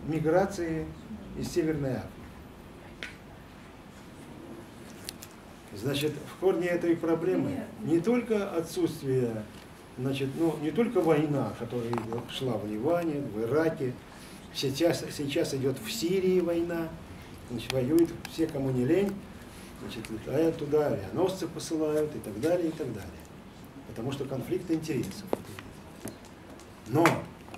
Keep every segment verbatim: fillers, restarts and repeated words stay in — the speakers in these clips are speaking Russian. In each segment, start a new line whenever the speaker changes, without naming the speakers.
миграции из Северной Африки. Значит, в корне этой проблемы не только отсутствие, значит, ну, не только война, которая шла в Ливане, в Ираке, сейчас, сейчас идет в Сирии война, значит, воюют все, кому не лень, значит, летают туда, авианосцы посылают и так далее, и так далее. Потому что конфликт интересов. Но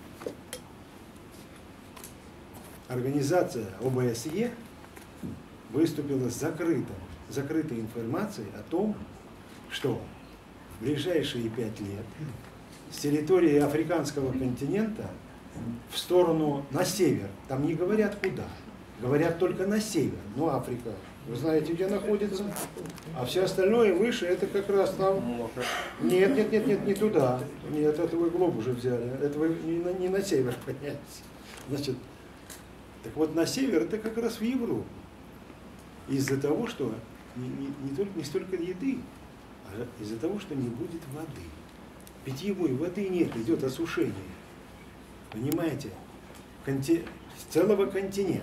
организация О Бэ Эс Е выступила с закрытым, закрытой информацией о том, что в ближайшие пять лет с территории африканского континента в сторону на север, там не говорят куда, говорят только на север, но Африка, вы знаете, где находится, а все остальное выше, это как раз там, нет, нет, нет, нет, не туда, нет, это вы глоб уже взяли, это вы не на, не на север поднялись, значит, так вот на север это как раз в Европу, из-за того, что не, не, не, только, не столько еды, а из-за того, что не будет воды. Питьевой воды нет, идет осушение. Понимаете? Конти... Целого континента.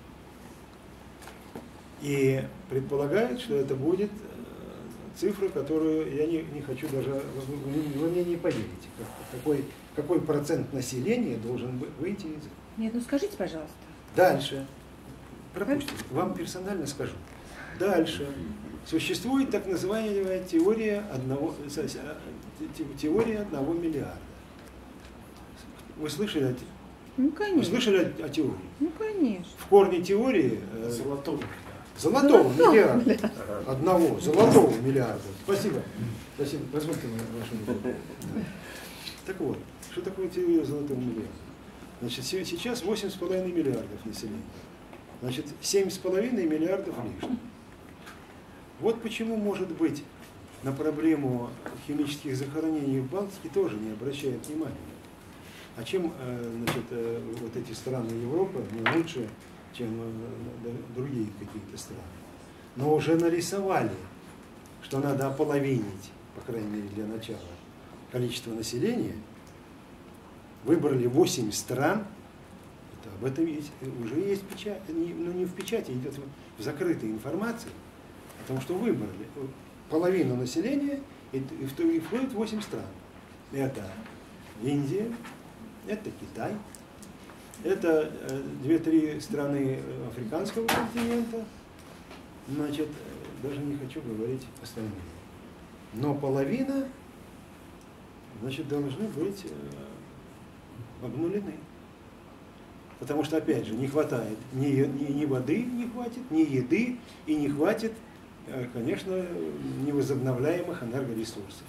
И предполагают, что это будет цифра, которую я не, не хочу даже, вы мне не поверите, какой, какой процент населения должен выйти из...
Нет, ну скажите, пожалуйста.
Дальше. Пропустите. Вам персонально скажу. Дальше. Существует так называемая теория одного, теория одного миллиарда. Вы слышали о,
ну, конечно.
Вы слышали о, о теории?
Ну, конечно.
В корне теории
золотого,
золотого миллиарда. миллиарда. Одного золотого миллиарда. Спасибо. Спасибо. Позвольте вашу минуту. Так вот, что такое теория золотого миллиарда? Значит, сейчас восемь с половиной миллиардов населения. Значит, семь с половиной миллиардов лишних. Вот почему, может быть, на проблему химических захоронений в Балтике тоже не обращают внимания. А чем, значит, вот эти страны Европы не лучше, чем другие какие-то страны? Но уже нарисовали, что надо ополовинить, по крайней мере для начала, количество населения. Выбрали восемь стран. Об этом есть, уже есть печать, ну не в печати, идет в закрытой информации, потому что выбрали половину населения, и, и входит восемь стран. Это Индия, это Китай, это две-три страны африканского континента, значит, даже не хочу говорить остальные. Но половина, значит, должны быть обнулены. Потому что, опять же, не хватает ни, ни, ни воды, не хватит, ни еды, и не хватит, конечно, невозобновляемых энергоресурсов.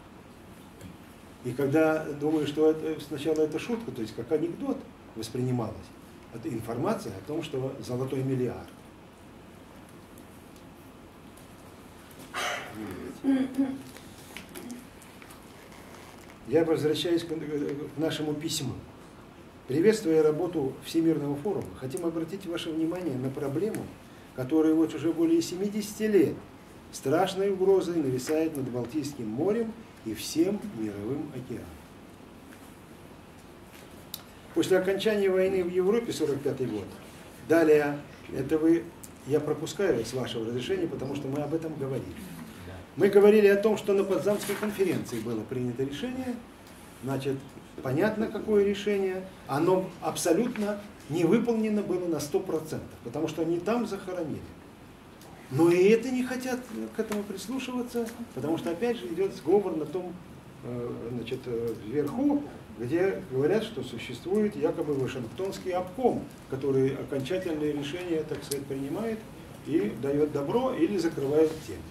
И когда думаю, что это, сначала это шутка, то есть как анекдот воспринималась, это информация о том, что золотой миллиард. Я возвращаюсь к нашему письму. Приветствуя работу Всемирного форума, хотим обратить ваше внимание на проблему, которая вот уже более семидесяти лет страшной угрозой нависает над Балтийским морем и всем мировым океаном. После окончания войны в Европе, сорок пятый год, далее, это вы, я пропускаю с вашего разрешения, потому что мы об этом говорили. Мы говорили о том, что на Потсдамской конференции было принято решение, значит, понятно, какое решение, оно абсолютно не выполнено было на сто процентов, потому что они там захоронили. Но и это не хотят к этому прислушиваться, потому что опять же идет сговор на том, значит, вверху, где говорят, что существует якобы Вашингтонский обком, который окончательные решения, так сказать, принимает и дает добро или закрывает тему.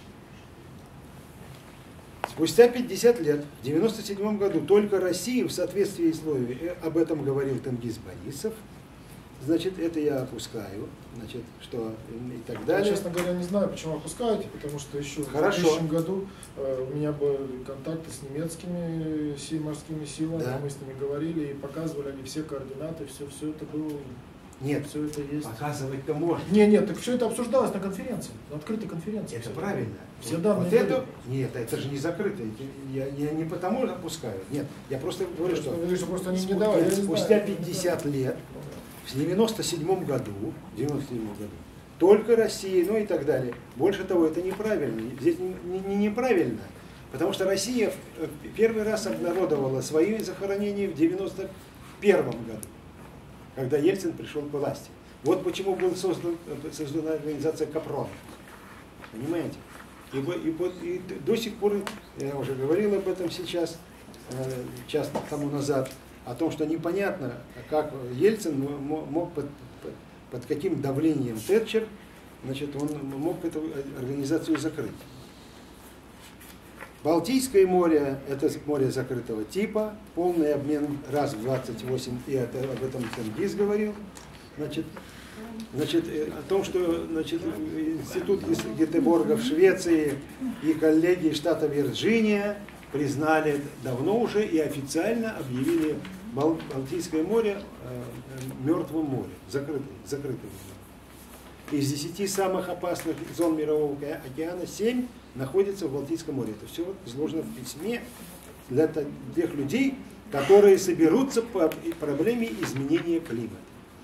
Спустя пятьдесят лет, в девяносто седьмом году, только Россия в соответствии с условиями, об этом говорил Тенгиз Борисов, значит, это я опускаю, значит, что и так далее.
Я, честно говоря, не знаю, почему опускаете, потому что еще
Хорошо.
в двухтысячном году э, у меня были контакты с немецкими си, морскими силами, да. Мы с ними говорили и показывали они все координаты, все, все это было.
Нет,
все это есть.
Показывать-то можно.
Нет, нет, так все это обсуждалось на конференции, на открытой конференции.
Это правильно.
Все данные.
Вот это, нет, это же не закрыто. Я, я не потому опускаю. Нет, я просто говорю, что,
что, что просто они
спустя,
не давали,
спустя пятьдесят лет в девяносто седьмом году, девяносто седьмом году, только Россия, ну и так далее. Больше того, это неправильно. Здесь не, не неправильно, потому что Россия первый раз обнародовала свои захоронения в девяносто первом году, когда Ельцин пришел к власти. Вот почему была создан, создана организация Капрон. Понимаете? И, и, и до сих пор, я уже говорил об этом сейчас, час тому назад, о том, что непонятно, как Ельцин мог под, под, под каким давлением Тэтчер, значит, он мог эту организацию закрыть. Балтийское море – это море закрытого типа, полный обмен раз в двадцать восемь, и это, об этом Тенгиз говорил. Значит, значит, о том, что значит, институт Гетеборга в Швеции и коллеги штата Вирджиния признали давно уже и официально объявили Бал Балтийское море э, мертвым морем, закрытым, закрытым. Из десяти самых опасных зон Мирового океана семь находится в Балтийском море. Это все изложено в письме для тех людей, которые соберутся по проблеме изменения климата.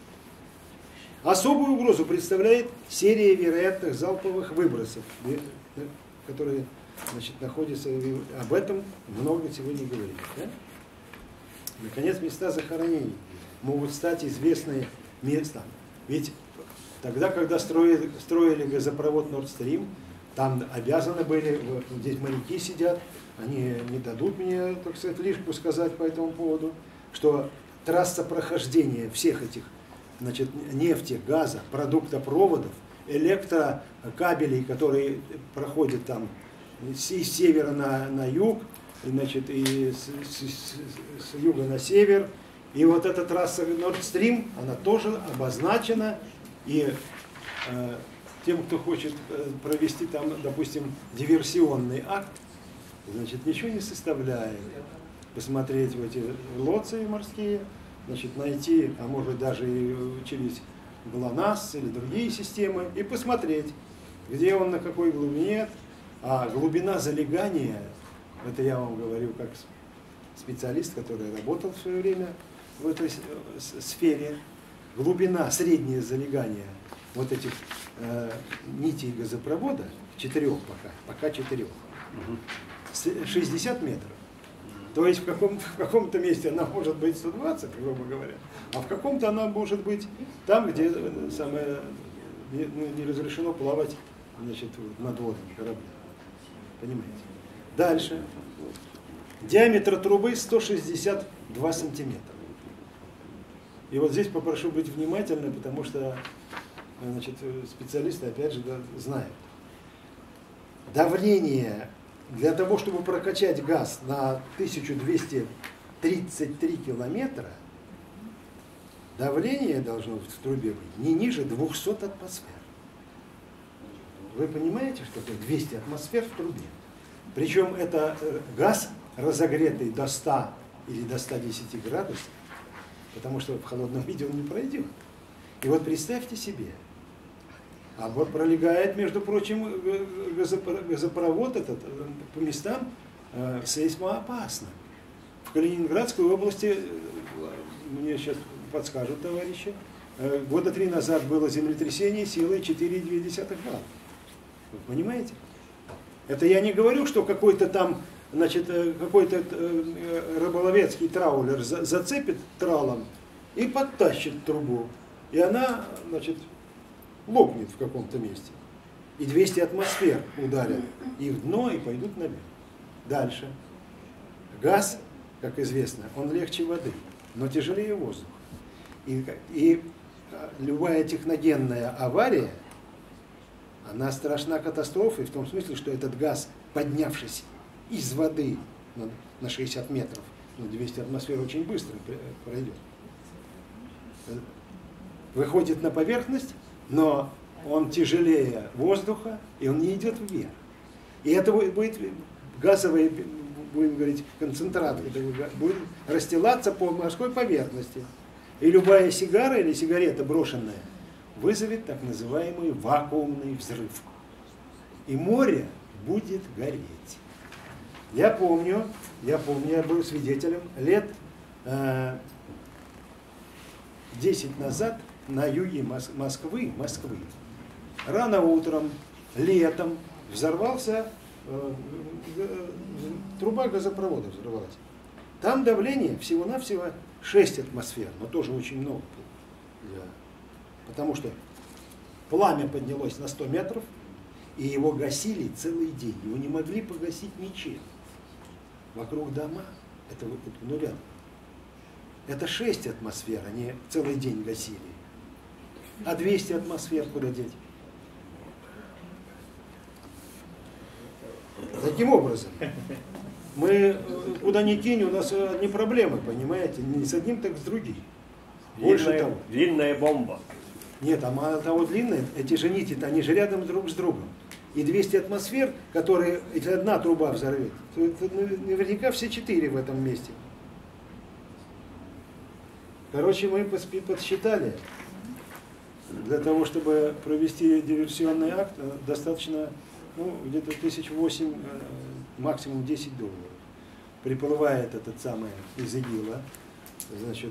Особую угрозу представляет серия вероятных залповых выбросов, которые, значит, находятся, об этом много сегодня говорили. Да? Наконец, места захоронений могут стать известные местами. Ведь тогда, когда строили, строили газопровод Nord Stream, там обязаны были, вот здесь моряки сидят, они не дадут мне, так сказать, лишку сказать по этому поводу, что трасса прохождения всех этих, значит, нефти, газа, продуктопроводов, электрокабелей, которые проходят там с севера на, на юг, значит, и с, с, с юга на север. И вот эта трасса Nord Stream, она тоже обозначена, и э, тем, кто хочет провести там, допустим, диверсионный акт, значит, ничего не составляет посмотреть в эти лоции морские, значит, найти, а может даже и через ГЛОНАСС или другие системы, и посмотреть, где он, на какой глубине. А глубина залегания, это я вам говорю как специалист, который работал в свое время в этой сфере, глубина, среднее залегание вот этих э, нитей газопровода, четырех пока, пока четырех, шестьдесят метров. То есть в каком-то в каком-то месте она может быть сто двадцать, грубо говоря, а в каком-то она может быть там, где самое, не, не разрешено плавать, значит, надводным кораблем. Понимаете? Дальше. Диаметр трубы сто шестьдесят два сантиметра. И вот здесь попрошу быть внимательным, потому что, значит, специалисты, опять же, да, знают. Давление для того, чтобы прокачать газ на тысячу двести тридцать три километра, давление должно в трубе быть не ниже двухсот атмосфер. Вы понимаете, что такое двести атмосфер в трубе? Причем это газ, разогретый до ста или до ста десяти градусов, потому что в холодном виде он не пройдет. И вот представьте себе, а вот пролегает, между прочим, газопровод этот по местам э, сейсмоопасно. В Калининградской области, мне сейчас подскажут товарищи, э, года три назад было землетрясение силой четыре и две десятых балла. Вы понимаете? Это я не говорю, что какой-то там, значит, какой-то рыболовецкий траулер зацепит тралом и подтащит трубу. И она, значит, лопнет в каком-то месте. И двести атмосфер ударят и в дно, и пойдут наверх. Дальше. Газ, как известно, он легче воды, но тяжелее воздуха. И, и любая техногенная авария, она страшна катастрофой в том смысле, что этот газ, поднявшись из воды на шестьдесят метров, ну, двести атмосфер очень быстро пройдет, выходит на поверхность, но он тяжелее воздуха, и он не идет вверх. И это будет газовый, будем говорить, концентрат, это будет расстилаться по морской поверхности. И любая сигара или сигарета брошенная вызовет так называемый вакуумный взрыв. И море будет гореть. Я помню, я помню, я был свидетелем лет э, десять назад на юге Мос Москвы, Москвы. Рано утром, летом взорвался, э, э, труба газопровода взорвалась. Там давление всего-навсего шесть атмосфер, но тоже очень много. Да. Потому что пламя поднялось на сто метров, и его гасили целый день. Его не могли погасить ничем. Вокруг дома, это вот ну, рядом. Это шесть атмосфер, они целый день гасили. А двести атмосфер куда деть? Таким образом, мы куда ни кинь, у нас одни проблемы, понимаете? Не с одним, так с другим. Больше
длинная,
того.
Длинная бомба.
Нет, а мало того длинные, эти же нити, они же рядом друг с другом. И двести атмосфер, которые, если одна труба взорвет, то это наверняка все четыре в этом месте. Короче, мы подсчитали, для того, чтобы провести диверсионный акт, достаточно ну, где-то тысяч восемь, максимум десять долларов. Приплывает этот самый из ИГИЛа, значит,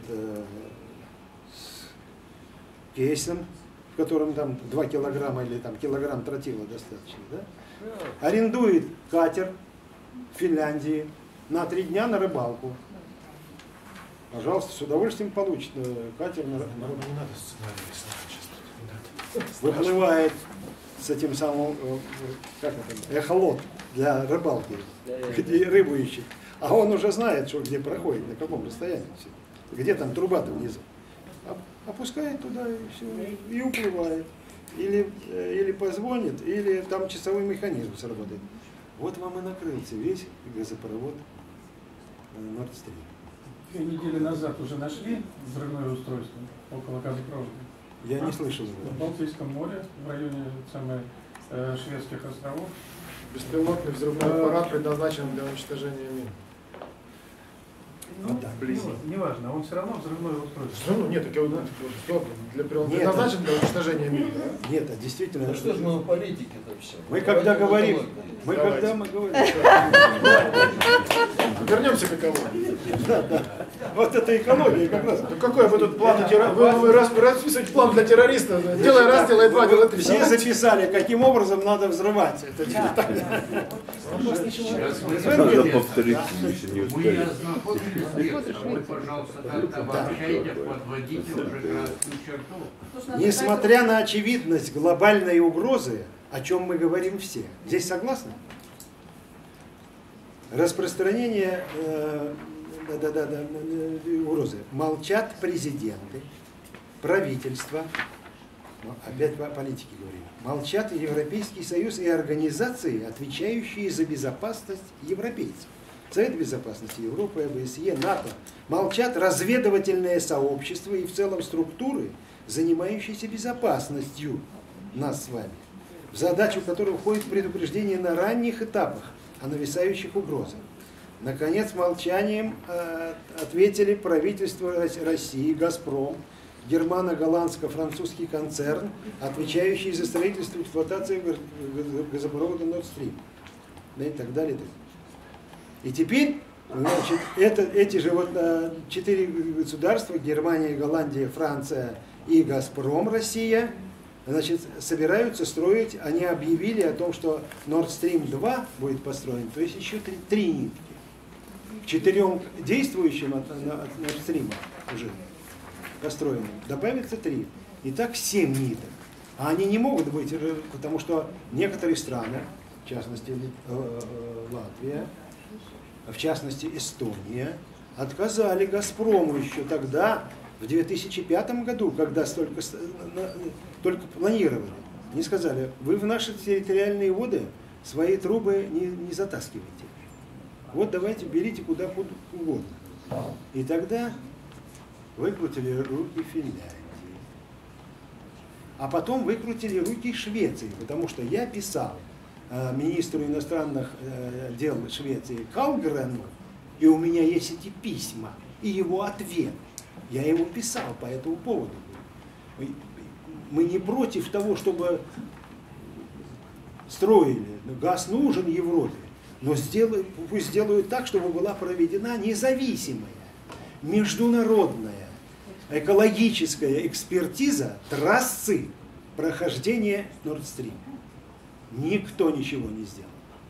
с кейсом, в котором там два килограмма или там килограмм тротила достаточно, да? Арендует катер в Финляндии на три дня на рыбалку. Пожалуйста, с удовольствием получит катер на рыбалку.
Не надо сценарий.
Выплывает с этим самым, как это, эхолот для рыбалки, где рыбу ищет. А он уже знает, что где проходит, на каком расстоянии. Где там труба-то внизу. Опускает туда и все, и уплывает. Или, или позвонит, или там часовой механизм сработает. Вот вам и накрылся весь газопровод Nord Stream.
Две недели назад уже нашли взрывное устройство около газопровода.
Я не слышал.
В Балтийском море, в районе самых э, шведских островов.
Беспилотный взрывной аппарат предназначен для уничтожения мин.
Вот так.
Не, не важно, он все равно взрывное устройство.
Все равно, нет, так я что, для, предназначен для уничтожения мин, да?
Нет, а действительно.
Ну что ж мы в политике-то все?
Мы когда говорим, мы когда мы говорим.
Вернемся к экологии.
Да, да. Вот это экология как раз.
Ну какой вы тут план террориста? Вы, вы рас, расписываете план для террориста? Делай раз, делай два, делай три.
Все записали, каким образом надо взрывать. Это
Надо повторить, если не
Мы
успели.
знаходимся, вы, пожалуйста, как-то обобщайте, подводите уже красную черту.
Несмотря на очевидность глобальной угрозы, о чем мы говорим все, здесь согласны? Распространение э, да, да, да, угрозы. Молчат президенты, правительства, ну, опять по политике говорим, молчат Европейский Союз и организации, отвечающие за безопасность европейцев. Совет Безопасности Европы, ОБСЕ, НАТО. Молчат разведывательное сообщество и в целом структуры, занимающиеся безопасностью нас с вами, в задачу которой входит предупреждение на ранних этапах о нависающих угрозах. Наконец, молчанием э, ответили правительство России, «Газпром», германо-голландско-французский концерн, отвечающий за строительство и эксплуатацию газопровода Nord Stream. Да, и так далее. И теперь, значит, это, эти же вот э, четыре государства, Германия, Голландия, Франция и «Газпром», Россия, значит, собираются строить, они объявили о том, что Nord Stream два будет построен, то есть еще три, три нитки. К четырем действующим от, от Nord Stream уже построенным добавится три. Итак, семь ниток. А они не могут быть, потому что некоторые страны, в частности Латвия, в частности Эстония, отказали «Газпрому» еще тогда, в две тысячи пятом году, когда столько, только планировали. Они сказали, вы в наши территориальные воды свои трубы не, не затаскивайте. Вот давайте берите куда угодно. И тогда выкрутили руки Финляндии. А потом выкрутили руки Швеции, потому что я писал э, министру иностранных э, дел Швеции Калгрену, и у меня есть эти письма, и его ответ. Я ему писал по этому поводу. Мы, мы не против того, чтобы строили. Газ нужен Европе, но сделают, пусть сделают так, чтобы была проведена независимая, международная экологическая экспертиза трассы прохождения Nord Stream. Никто ничего не сделал.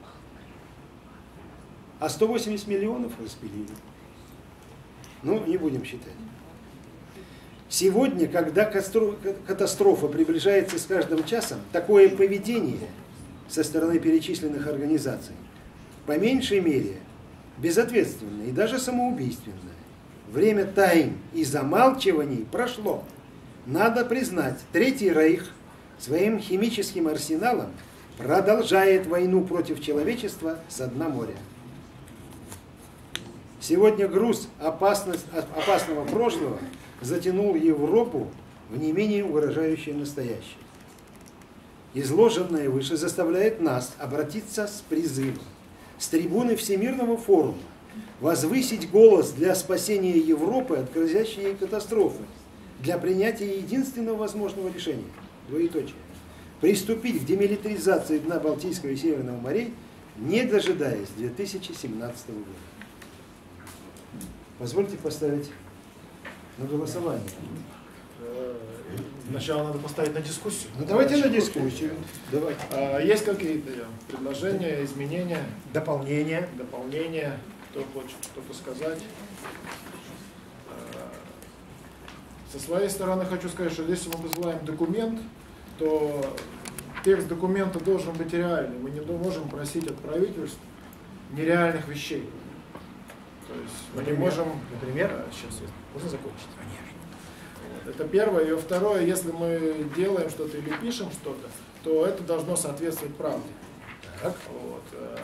А сто восемьдесят миллионов распилили. Ну, не будем считать. Сегодня, когда катастрофа приближается с каждым часом, такое поведение со стороны перечисленных организаций по меньшей мере безответственное и даже самоубийственное. Время тайн и замалчиваний прошло. Надо признать, Третий Рейх своим химическим арсеналом продолжает войну против человечества со дна моря. Сегодня груз опасность, опасного прошлого затянул Европу в не менее угрожающее настоящее. Изложенное выше заставляет нас обратиться с призывом с трибуны Всемирного форума возвысить голос для спасения Европы от грозящей ей катастрофы, для принятия единственного возможного решения, двоеточие, приступить к демилитаризации дна Балтийского и Северного морей, не дожидаясь две тысячи семнадцатого года. Позвольте поставить на голосование.
Сначала надо поставить на дискуссию.
Ну давайте на дискуссию. Давайте.
А, есть какие-то предложения, изменения,
Дополнения.
дополнения? Кто хочет что-то сказать? А, со своей стороны хочу сказать, что если мы вызываем документ, то текст документа должен быть реальный. Мы не можем просить от правительств нереальных вещей. То есть мы
Например?
не можем...
Например?
А, сейчас можно закончить? Конечно. Вот, это первое. И второе, если мы делаем что-то или пишем что-то, то это должно соответствовать правде.
Так.
Вот.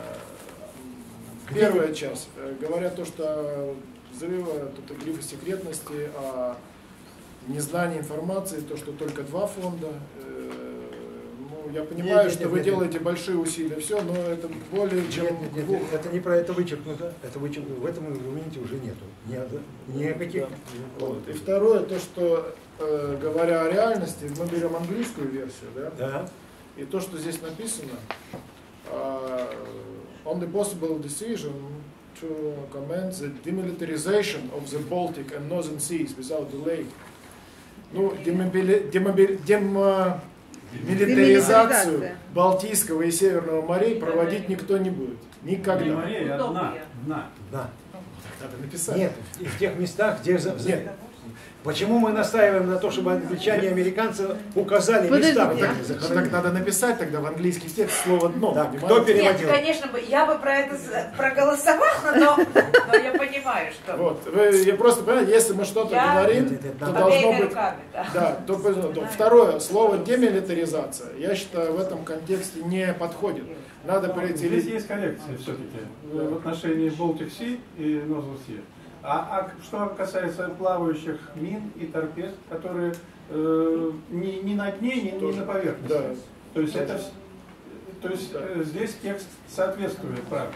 Первая часть. Говорят то, что взрыва, тут грифы секретности, о незнании информации, то, что только два фонда. Ну, я понимаю,
Нет,
что
нет,
вы
нет,
делаете нет. большие усилия, все, но это более чем
Нет, нет, нет, это не про это вычеркнуто. Это вычеркнуто. В этом аргументе уже нету. Ни, никаких.
Вот. И второе, то, что э, говоря о реальности, мы берем английскую версию, да?
Да.
И то, что здесь написано, uh, on the possible decision to commence the demilitarization of the Baltic and Northern Seas without delay. Ну, демобили, демобили, дем, демилитаризацию Балтийского и Северного морей проводить никто не будет. Никогда.
Не морей, а дна. Дна.
Да.
Надо написать.
Нет, и в тех местах, где... Нет. Почему мы настаиваем на то, чтобы англичане и американцы указали места?
Подождите.
где
Так, так надо написать тогда в английский текст слово «дно».
Так,
понимаете?
кто переводил?
Нет, конечно, бы- я бы про это с- проголосовала, но, но я понимаю, что
Вот, вы, я просто понимаете, если мы что-то
Я-
говорим,
Нет, нет,
то
надо-
должно
обеими
быть...
руками, да.
Да, то, то- второе, слово демилитаризация, я считаю, в этом контексте не подходит. Надо перейти...
Здесь есть коррекция все-таки в отношении Baltic Sea и Northern Sea. А, а что касается плавающих мин и торпед, которые э, ни, ни на дне, ни, ни на поверхности.
Да.
То есть, это, то есть э, здесь текст соответствует правде.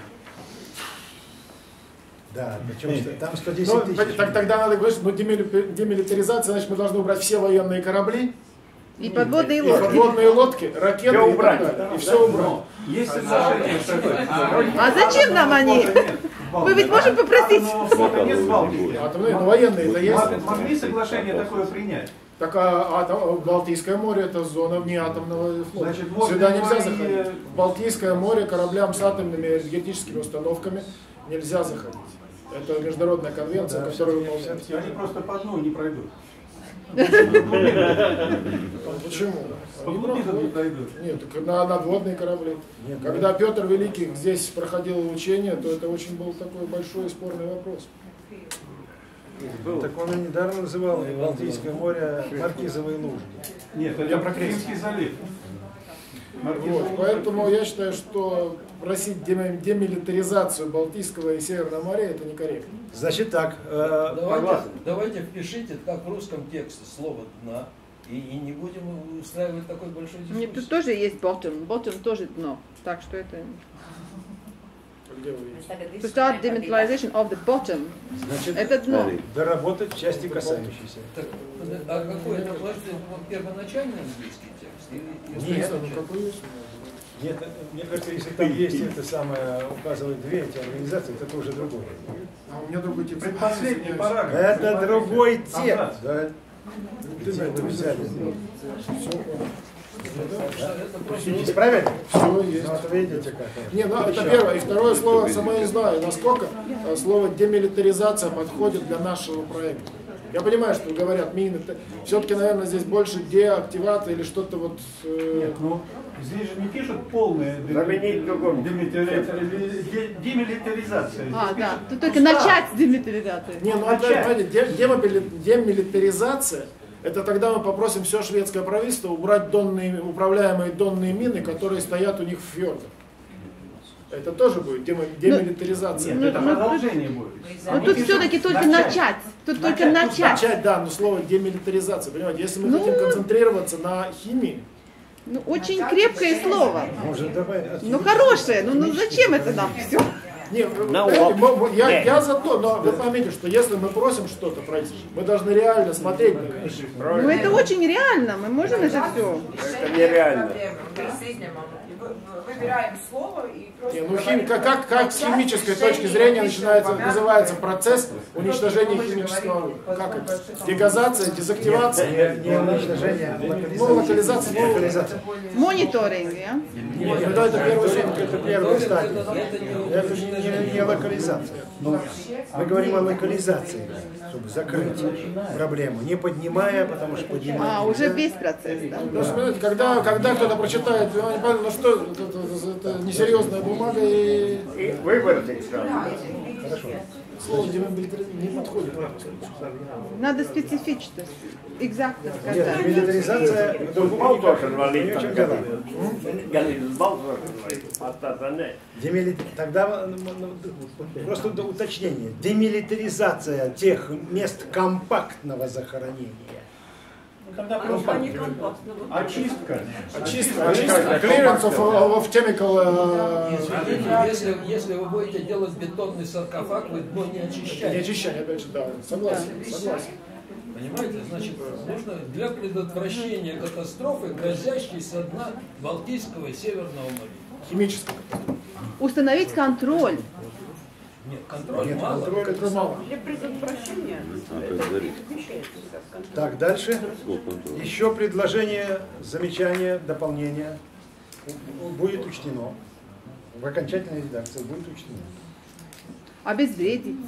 Да, причем что там сто десять
Ну,
тысяч.
так, тогда надо говорить, что ну, демили- демилитаризация, значит, мы должны убрать все военные корабли,
И подводные
и
лодки.
подводные лодки, ракеты
Всё
и
убрать,
так далее.
да,
И
да.
все убрать.
Но есть соглашение, что...
А зачем нам они? Мы ведь можем попросить.
Атомного флота нет в Балтике.
Атомные, ну, военные-то есть.
Могли соглашение такое принять?
Так а, а там, Балтийское море это зона вне атомного флота.
Значит, можно
Сюда нельзя
и-
заходить. В Балтийское море кораблям с атомными энергетическими установками нельзя заходить. Это международная конвенция,
Да,
которую
все-таки-
выполняют.
И они просто по дну не пройдут.
Почему?
По
Они
глубинам не
проходят.
пройдут.
Нет, так на надводные корабли.
Нет,
Когда Петр Великий здесь проходил учение, то это очень был такой большой и спорный вопрос.
Так он и недавно называл Балтийское море маркизовой лужей.
Нет,
Я
это
про Крым.
Крымский залив.
Вот, поэтому я считаю, что просить дем- демилитаризацию Балтийского и Северного моря это некорректно.
Значит так, э,
Давайте, давайте впишите, как в русском тексте, слово «дна», и, и не будем устраивать такой большой дискуссии.
Нет, тут тоже есть bottom. Bottom тоже дно. Так что это...
Где вы видите?
To start demilitarization of the bottom.
значит,
Это дно.
доработать в части касающейся.
Так, а какой это, подожди, это вот первоначальный английский текст? Или, или
Нет.
Ну, какой есть у нас?
Нет, мне кажется, если там есть это самое, указывают две эти организации, это уже другое.
А у меня другой тип.
Предпоследний параграф.
Это другой текст. Да. Исправили?
Все есть.
Ну, вот видите, как.
Не, ну это первое. И второе слово, само не знаю, насколько слово демилитаризация подходит для нашего проекта. Я понимаю, что говорят мины, все-таки, наверное, здесь больше деактивация или что-то вот... Э...
Нет, ну, здесь же не пишут полная демилитаризация.
А, да, тут только начать с демилитаризации.
Не, ну опять, понимаете, демилитаризация, это тогда мы попросим все шведское правительство убрать донные, управляемые донные мины, которые стоят у них в фьордах. Это тоже будет демилитаризация.
Нет, это продолжение будет.
Но тут все-таки только начать. Тут только начать.
Начать, да, но слово демилитаризация, понимаете, если мы
Ну,
хотим концентрироваться на химии.
Ну, очень крепкое слово.
Может, давай.
Ну, хорошее. Ну, ну зачем это нам все?
Не, я, я за то, но вы поймите, что если мы просим что-то пройти, мы должны реально смотреть на это.
Ну, это очень реально. Мы можем это все.
Это нереально.
Выбираем слово и просто...
Не, ну, хим, как, как, как с химической точки зрения начинается, называется процесс уничтожения химического оружия? Как это? Дегазация, дезактивация?
Не, не уничтожение,
Ну, локализация.
локализация.
Мониторинг, а?
Нет, ну, это первый шаг.
Это первая стадия. Это не, не, не локализация. Мы говорим о локализации, чтобы закрыть проблему, не поднимая, потому что поднимая.
А, уже весь процесс, да?
Ну, смотрите, когда, когда кто-то прочитает, ну что, это, это, это несерьезная бумага и...
И выборы сразу.
Хорошо. Слово демилитаризация не подходит.
Надо специфично, экзактно
Нет,
сказать.
милитаризация в другом Демили... Тогда просто уточнение. Демилитаризация тех мест компактного захоронения.
Тогда просто очистка.
Очистка, очистка. Clearance of, of chemical... Uh...
Извините, если, если вы будете делать бетонный саркофаг, вы дно не очищаете.
Не очищаете, опять же, да. Согласен, согласен.
Понимаете, значит, нужно для предотвращения катастрофы, грозящей со дна Балтийского и Северного моря.
Химического.
Установить контроль.
Нет, контроль
Нет,
мало.
контроль, контроль мало.
Для предотвращения.
Так, дальше. Еще предложение, замечание, дополнение будет учтено. В окончательной редакции будет учтено.
Обезвредить.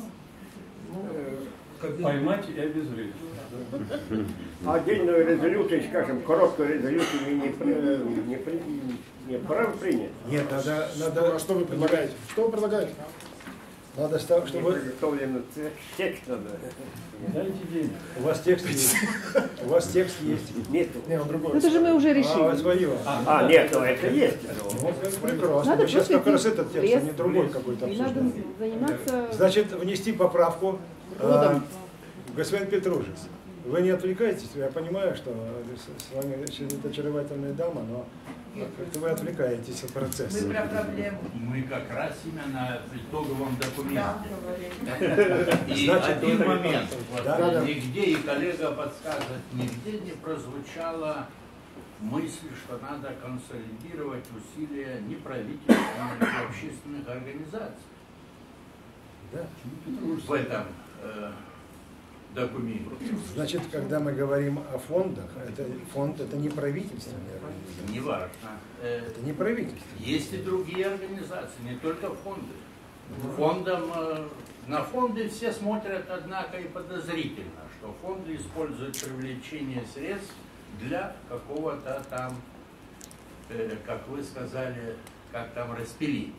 Поймать и обезвредить.
Отдельную резолюцию, скажем, короткую резолюцию не, не, не, не пора принять.
Нет, надо, надо,
Ну, а что вы предлагаете? Что вы предлагаете?
надо, ста- чтобы
Подготовлен текст надо.
Дайте денег.
у вас текст есть. У вас текст есть.
Нет.
Не, он другой.
Это же мы уже
А,
решили.
свое.
А, нет, ну это есть.
Вот, прекрасно.
Надо
Мы сейчас
просто
как раз
идти
этот
в
текст, а не
лес.
другой какой-то
И надо
обсуждаем.
заниматься...
Значит, внести поправку.
Годом.
А, господин Петружец, вы не отвлекаетесь, я понимаю, что с вами эта очаровательная дама, но как-то вы отвлекаетесь от процесса.
Мы про проблему.
Мы как раз именно в итоговом документе.
Да,
И
Значит,
один
это-
момент. Вот
Да, да.
Нигде, и коллега подскажет, нигде не прозвучала мысль, что надо консолидировать усилия неправительственных и общественных организаций
Да.
в этом э, документе.
Значит, когда мы говорим о фондах, это фонд это не правительственная организация.
Неважно. Э,
Это не правительство.
Есть и другие организации, не только фонды. Фондом, э, на фонды все смотрят, однако, и подозрительно, что фонды используют привлечение средств для какого-то там, э, как вы сказали, как там распилить.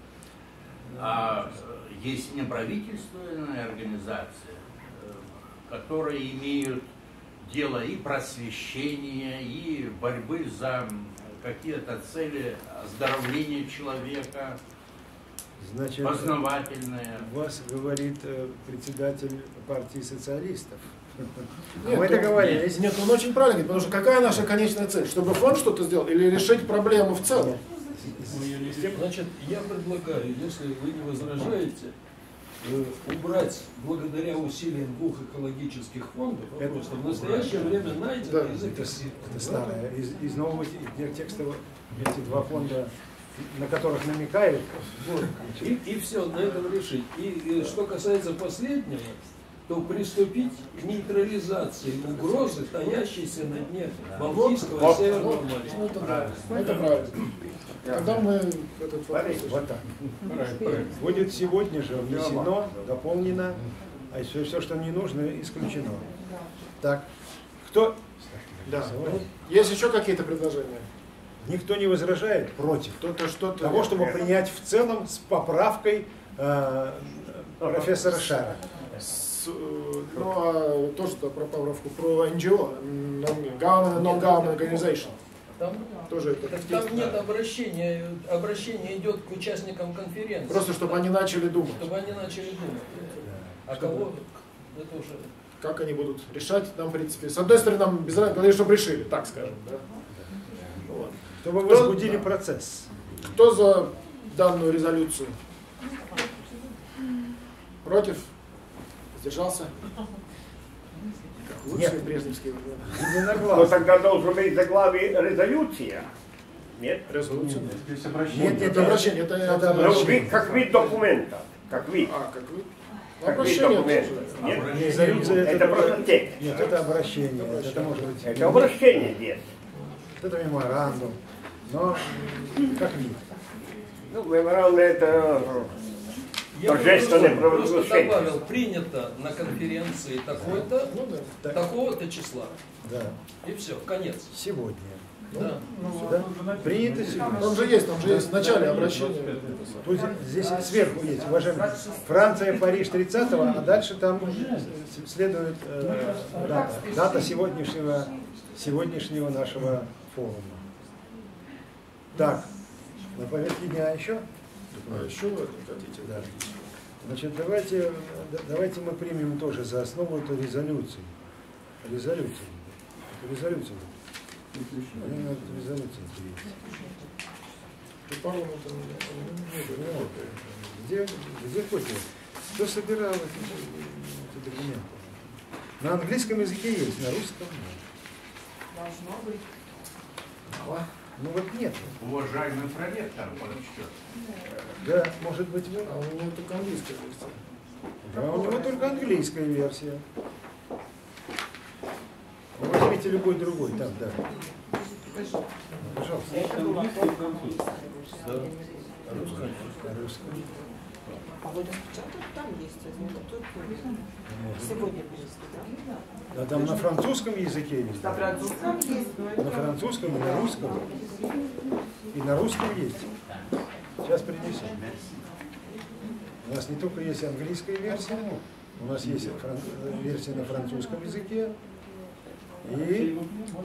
А э, есть неправительственные организации, э, которые имеют дело и просвещения, и борьбы за какие-то цели оздоровления человека,
Значит,
познавательные.
вас говорит э, председатель партии социалистов.
Нет,
Мы
ну,
договорились.
Нет, он очень правильно говорит, потому что какая наша конечная цель? Чтобы фонд что-то сделал или решить проблему в целом?
Значит, я предлагаю, если вы не возражаете, э, убрать благодаря усилиям двух экологических фондов, просто в настоящее время найден
Да,
язык.
это, это старое. Из, из нового те- текста эти два фонда, на которых намекают.
Вот. И, и все, на этом решить. И, и что касается последнего, то приступить к нейтрализации угрозы, таящейся на дне Балтийского
Вот,
и Северного
вот,
моря.
ну, это правильно. Ну, это правильно. Когда мы этот вопрос...
Вот так. Будет сегодня же внесено, дополнено, а все, все, что не нужно, исключено. Так, кто?
Да. Ну, есть еще какие-то предложения?
Никто не возражает против
Кто-то что-то...
того, чтобы принять в целом с поправкой э, профессора Шара.
С, э, ну, а то, что про поправку про эн джи о, non-government non-government organization,
Там,
тоже это
так
текст.
там нет обращения, обращение идет к участникам конференции.
Просто чтобы они начали думать,
Чтобы они начали думать. А кого? Это уже...
как они будут решать, нам, в принципе, с одной стороны, нам без разницы, главное, чтобы решили, так скажем. Да? Вот.
Чтобы
Кто-
возбудили
да.
процесс.
Кто за данную резолюцию? Против? Сдержался? Как лучшие
Нет.
брежневские времена.
Но
Единогласно.
тогда должен быть заглавие резолюция. Нет?
Резолюция.
Здесь обращение.
Нет, нет,
Это обращение, это,
Это
это
Ну,
обращение.
вид, как вид документа. Как вид.
А, как вы?
Как вид
Обращение
документа.
тоже.
Нет?
Резолюция
Это просто текст.
Нет, это обращение. Это может быть.
Это обращение здесь.
Это меморандум. Но как вид.
Ну, меморандум это
Я бы
торжественное
просто, просто
провозглашение.
добавил, принято на конференции такой-то,
Ну да.
Так,
такого-то числа.
да.
И все, конец.
Сегодня.
Да.
Да? Принято сегодня.
Там же есть, там же есть в начале обращения.
Тут здесь сверху есть, уважаемые. Франция, Париж тридцатого, а дальше там следует э, дата, дата сегодняшнего, сегодняшнего нашего форума. Так, на повестке дня еще?
А еще вы хотите?
Да. Значит, давайте, давайте мы примем тоже за основу эту резолюцию. Резолюцию. Эту резолюцию. Мне надо эту резолюцию принять.
И парламент, он- он- он-
Вот. Где, где копия? Кто собирал эти, эти документы? На английском языке есть, на русском нет.
Должно быть.
Мало.
Ну вот нет.
Уважаемый проректор прочтет.
Да, может быть вы.
А у него только английская версия.
Да, у него только английская версия. Вы возьмите любой другой, там, да. Ну, пожалуйста.
Английский и французский.
На русском.
А вот там есть, тут сегодня перевести, да?
Да, там на французском языке есть.
На французском есть, но
На французском и на русском. И на русском есть. Сейчас принесем. У нас не только есть английская версия, у нас есть фран... версия на французском языке и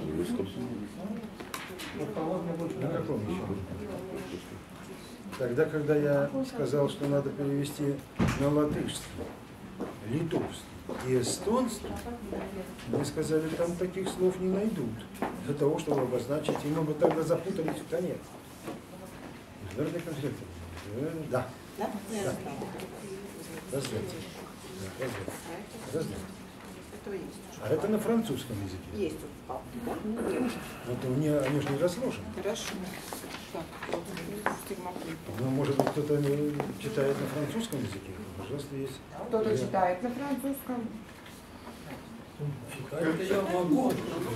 на каком еще? Тогда, когда я сказал, что надо перевести на латышский, литовский и эстонский, мне сказали, там таких слов не найдут для того, чтобы обозначить, и мы бы тогда запутались в конец. Международный конфликт. Да.
Да?
Да. Раздайте. Да, раздайте. Раздайте.
Это есть.
А это на французском языке.
Есть тут папки, да?
Это у меня, они же не разложены.
Хорошо. Так, вот, стигматит.
Ну, может быть, кто-то не читает на французском языке. Пожалуйста, есть.
Кто-то читает на французском.
Это я могу.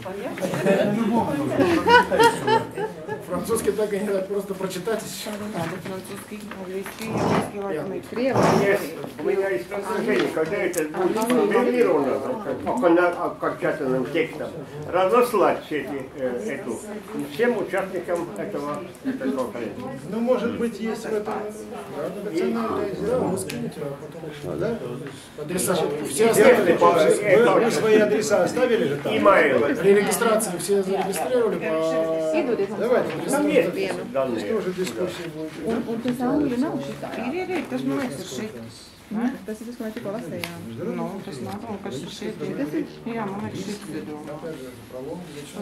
Французский так и не так просто прочитать.
Надо французский, английский, английский, латинский.
Есть, у меня есть предложение, когда это будет сформулировано, как на окончательным текстом, разослать все эти, э, эту, всем участникам этого, этой конференции.
Ну, может быть, есть в этом национальное изъяснение.
Скинете, а потом
Да?
адреса. Все
Вы,
остальные.
вы свои адреса оставили же там?
Имейл.
При регистрации все зарегистрировали по...
Давайте.
Там есть
Здесь
данные.
тоже дискуссия будет.
Un tas angļu nav šitā.
Ir, ir, ir, tas man liekas ir šeit.
Tas ir tas, ko mēs tikko lasījām.
Nu, tas nav, un kas ir šeit. Jā, man liekas, šeit ir doma.
Опять же, пролом, зачем?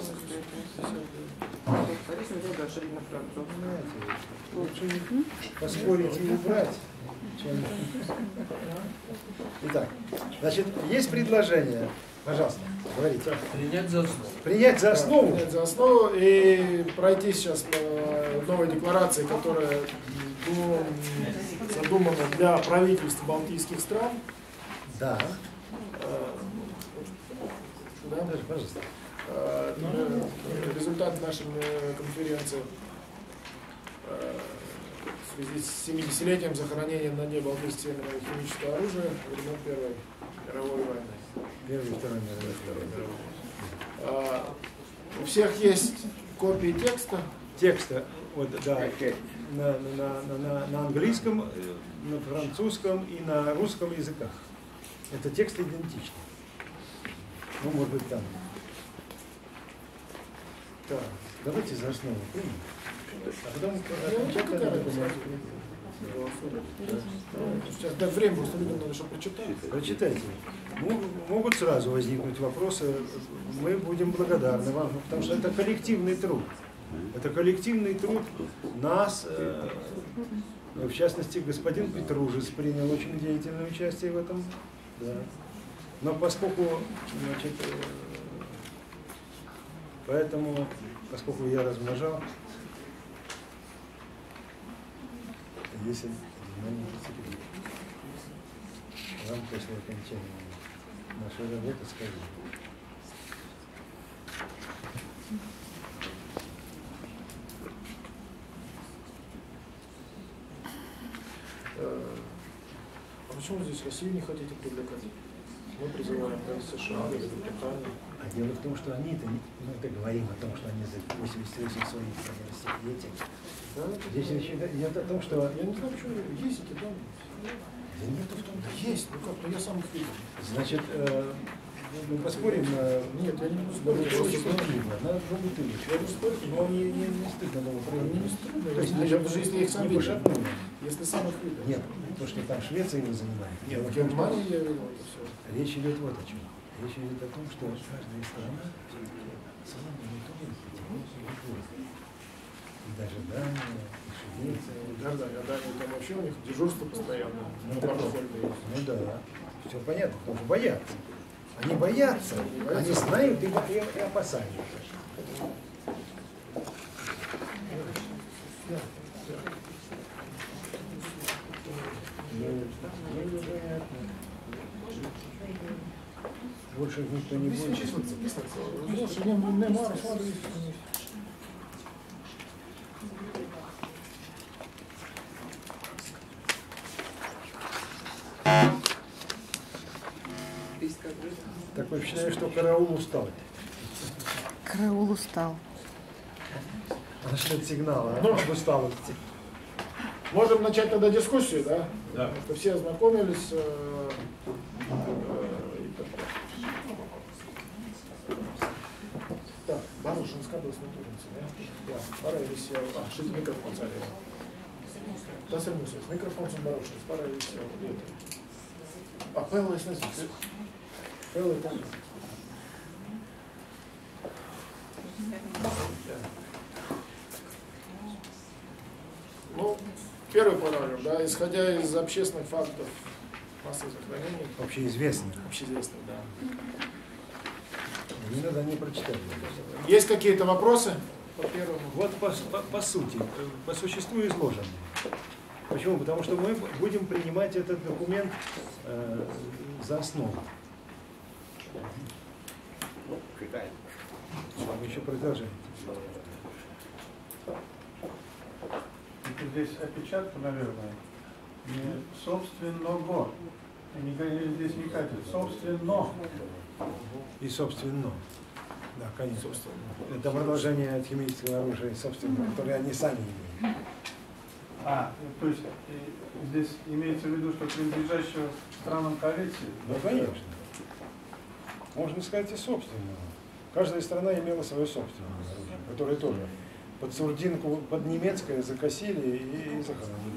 Лучше поспорить и убрать, Итак, значит, есть предложение. Пожалуйста, говорите.
Принять за основу.
Принять за основу.
Принять за основу и пройти сейчас по новой декларации, которая ну, задумана для правительств балтийских стран.
Да.
Да?
Даже, пожалуйста.
Результат нашей конференции в связи с семидесятилетием захоронения на дне Балтийского химического оружия во времен Первой мировой войны.
Первой и Второй мировой.
А, у всех есть копии текста.
Текста, вот, да, на, на, на, на, на английском, на французском и на русском языках. Это текст идентичный. Ну, может быть, там. Так, давайте за основу примем. А потом окончательно документ.
Сейчас дать время, просто людям надо, чтобы прочитать.
Прочитайте. Ну, могут сразу возникнуть вопросы. Мы будем благодарны вам, потому что это коллективный труд. Это коллективный труд нас, э, в частности, господин Петружец принял очень деятельное участие в этом. Да. Но поскольку, значит, э, поэтому, поскольку я размножал, если вам после окончания нашей работы скажу.
А почему здесь Россию не хотите привлекать? Мы призываем США, Великобританию.
А дело в том, что они-то, мы это говорим о том, что они за восемьдесят восемь своих университете.
Да,
здесь речь идет о том, что...
Я не знаю, почему есть эти данные.
Да нету в том,
да есть, ну как, ну я сам их видел.
Значит, э, мы поспорим на...
Нет, я не буду спорить.
Очень стыдно, надо бутылочку. Я не спорю, но не, не, не стыдно было проявить.
Не стыдно,
То есть,
я даже если я их сам
не
видел.
пошатнули.
Если сам их видел.
Нет, то, что там Швеция его занимает.
Нет, в Германии я видел это все.
Речь идет вот о чем. Речь идет о том, что каждая страна сама мониторит и даже Дания, и Швеция.
Да, да, я Дания, там вообще у них дежурство постоянно.
Ну, так, ну да, все понятно, потому что боятся. Они боятся, они знают и, и, и опасаются. Больше никто не будет.
Больше не, не, не мало, смотри.
Такое впечатление, что караул устал.
Караул устал.
Нашлет сигналы, а? Об усталости.
Можем начать тогда дискуссию, да?
Да.
Что все ознакомились. Э, э, так, Барушин скабель смотрится, да? Да, пора висел. А, шит микрофон царил. Да, сэмусис, микрофон с Барушин, пора висел. А Пэлла есть на здесь. Пэлла там. Ну, первый параграф, да, исходя из общественных фактов массы захоронений.
Общеизвестно.
Общеизвестных, да.
Не надо не прочитать.
Есть какие-то вопросы по первому?
Вот по, по, по сути, по существу изложено. Почему? Потому что мы будем принимать этот документ э, за основу.
Читаем.
Вы еще продолжаете.
Здесь опечатка, наверное, не собственного. Не, здесь не катит. Собственно.
И собственно. Да, конечно. Это продолжение от химического оружия, собственно, которое они сами имеют.
А, то есть и, здесь имеется в виду, что принадлежащего странам коалиции?
Ну, конечно. Можно сказать и собственного. Каждая страна имела свое собственное оружие, которое тоже под сурдинку, под немецкое закосили и, и захоронили.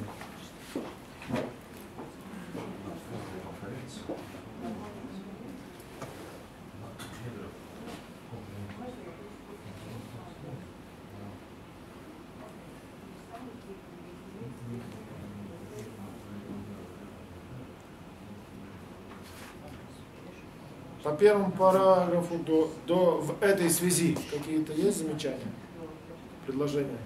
По первому параграфу до, до в этой связи какие-то есть замечания, предложения?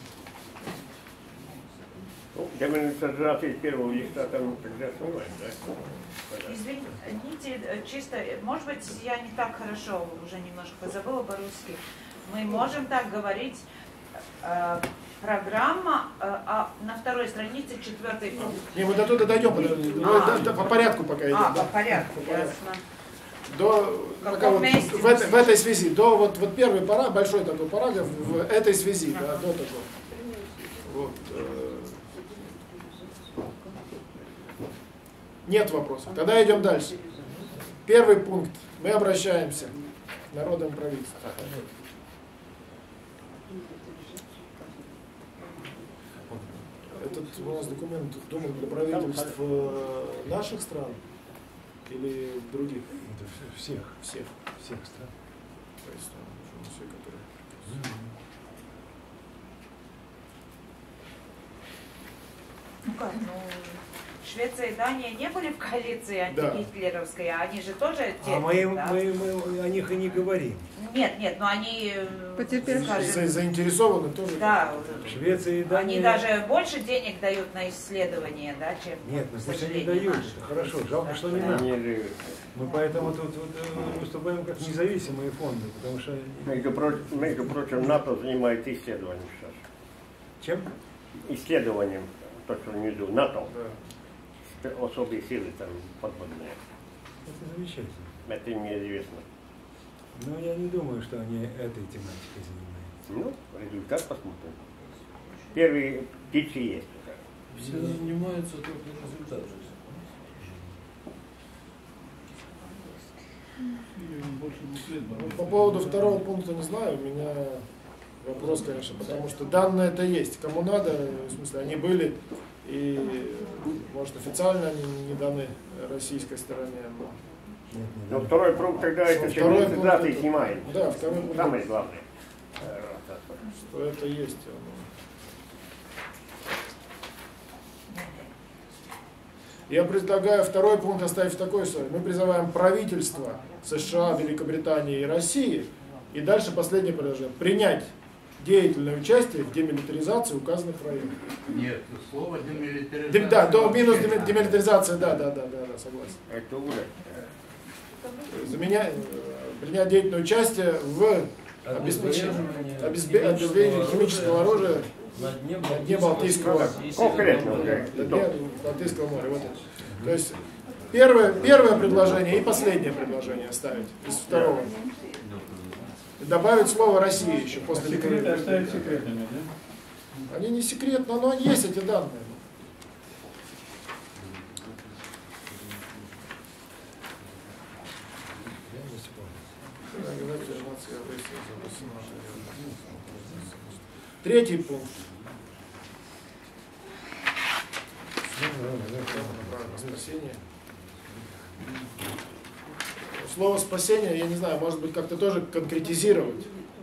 Ну, демилитаризация первого листа там тогда основная, да?
Извините, чисто, может быть, я не так хорошо уже немножко забыла по-русски. Мы можем так говорить, э, программа э, а на второй странице четвертый пункт.
Не, мы до туда дойдем, а, да, да, по порядку пока идем.
А,
да?
по порядку,
по
ясно.
До, пока вот, в, этой, в этой связи, до вот, вот первый параграф, большой такой параграф, в этой связи, да, до такого. Вот, э, нет вопросов. Тогда идем дальше. Первый пункт. Мы обращаемся к народам правительства. Этот у нас документ думал для правительств наших стран или других?
Это всех.
Всех.
Всех стран.
То есть, все, которые...
Ну как, ну, Швеция и Дания не были в коалиции антигитлеровской, а они же тоже...
А те, мы, да? мы, мы о них и не говорим.
Нет, нет, но они...
Скажем, заинтересованы тоже.
Да.
Швеция и Дания...
Они даже больше денег дают на исследования, да, чем...
Нет, ну значит они дают, это хорошо, жалко, что не надо. Мы поэтому тут вот, выступаем как независимые фонды, потому что...
Между прочим, между прочим, НАТО занимается исследованием сейчас.
Чем?
Исследованием, то, что внизу, НАТО. Да. Особые силы там подводные.
Это замечательно.
Это мне известно.
Но я не думаю, что они этой тематикой занимаются.
Ну, результат посмотрим. Первые птицы есть.
Все занимаются только результатом.
По поводу второго пункта не знаю, у меня вопрос, конечно, потому что данные это есть. Кому надо, в смысле, они были, и может официально они не даны российской стороне. Но,
но второй пункт тогда это демилитаризация снимаем.
Да, второй пункт.
Самое главное.
Что это есть. Я предлагаю второй пункт оставить в такой случае. Мы призываем правительство США, Великобритании и России, и дальше последнее предложение, принять деятельное участие в демилитаризации указанных районов.
Нет, слово демилитаризация.
Да, до минус демилитаризация, да, да, да, да, да, согласен.
Это уже.
За меня принять деятельное участие в обеспечении, обеспечении химического оружия на дне, на дне Балтийского,
конкретно,
на дне Балтийского моря. Вот. То есть первое, первое предложение и последнее предложение оставить из второго. И добавить слово России еще после
секреты оставить секретными, да?
Они не секретно, но есть эти данные. Третий пункт. Спасение. Слово спасение, я не знаю, может быть, как-то тоже конкретизировать.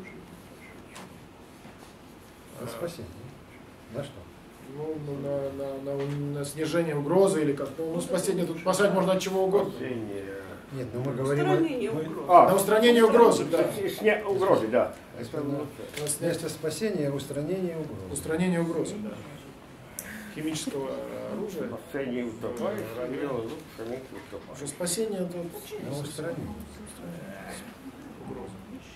На спасение. На что?
Ну, на, на, на, на снижение угрозы или как-то. Ну, спасение тут спасать можно от чего угодно.
Нет, ну мы говорим...
Устранение
мы...
угрозы.
А, на устранение угрозы, да.
Сня... Угрозы, да.
Вместо спасения устранение угрозы.
Устранение угрозы, да. Химического оружия.
Спасение утопаешь,
Что спасение это...
На устранение.
Угрозы.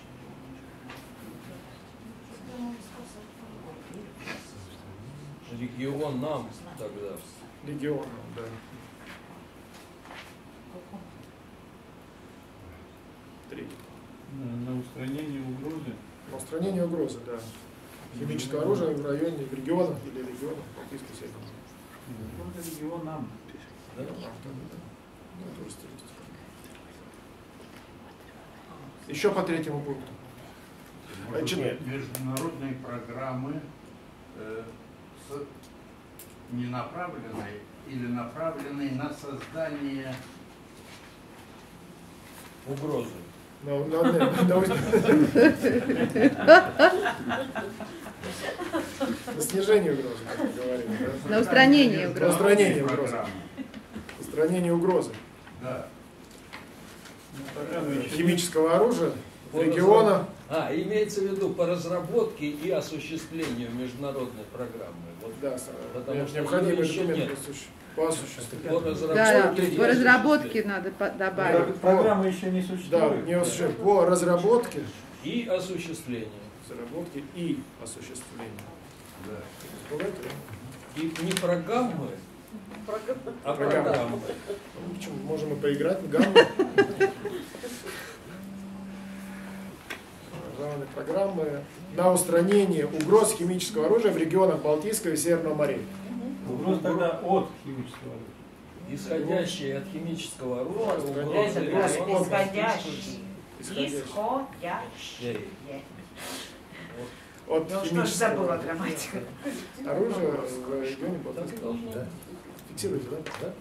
Регион нам тогда.
Легионом, да. Три.
На устранение угрозы.
На устранение угрозы, да. Химическое оружие в районе, в регионах или регионах Балтийской Сети.
Регион нам.
Да? Еще по третьему пункту.
Может, нет, международные программы э, с, не направленные или направленные на создание
угрозы.
На, на, на, на, на снижение угрозы, как мы говорим. Да?
На устранение угрозы.
На устранение угрозы. Устранение угрозы.
Да.
химического оружия, региона.
А, имеется в виду по разработке и осуществлению международной программы. Вот,
да,
потому что
необходимые
еще
документы
нет.
по осуществлению.
По разработке,
Да,
и
по разработке надо по- добавить.
Программа еще не существует.
Да, не осуществляю. По разработке
и осуществлению.
Разработке и осуществлению.
Да. И не программы, а
программы.
программы.
Ну, почему? Можем и поиграть в гамму. Главные программы на устранение угроз химического оружия в регионах Балтийского и Северного морей.
Угроз тогда от химического оружия.
Исходящие от химического оружия, угрозы
Это
региона
исходящие.
Исходящие.
Исходящие.
От
Ну что ж,
химического
забыла грамматику.
оружия в регионе Балтийского.
Да.
Фиксируете, да? Да?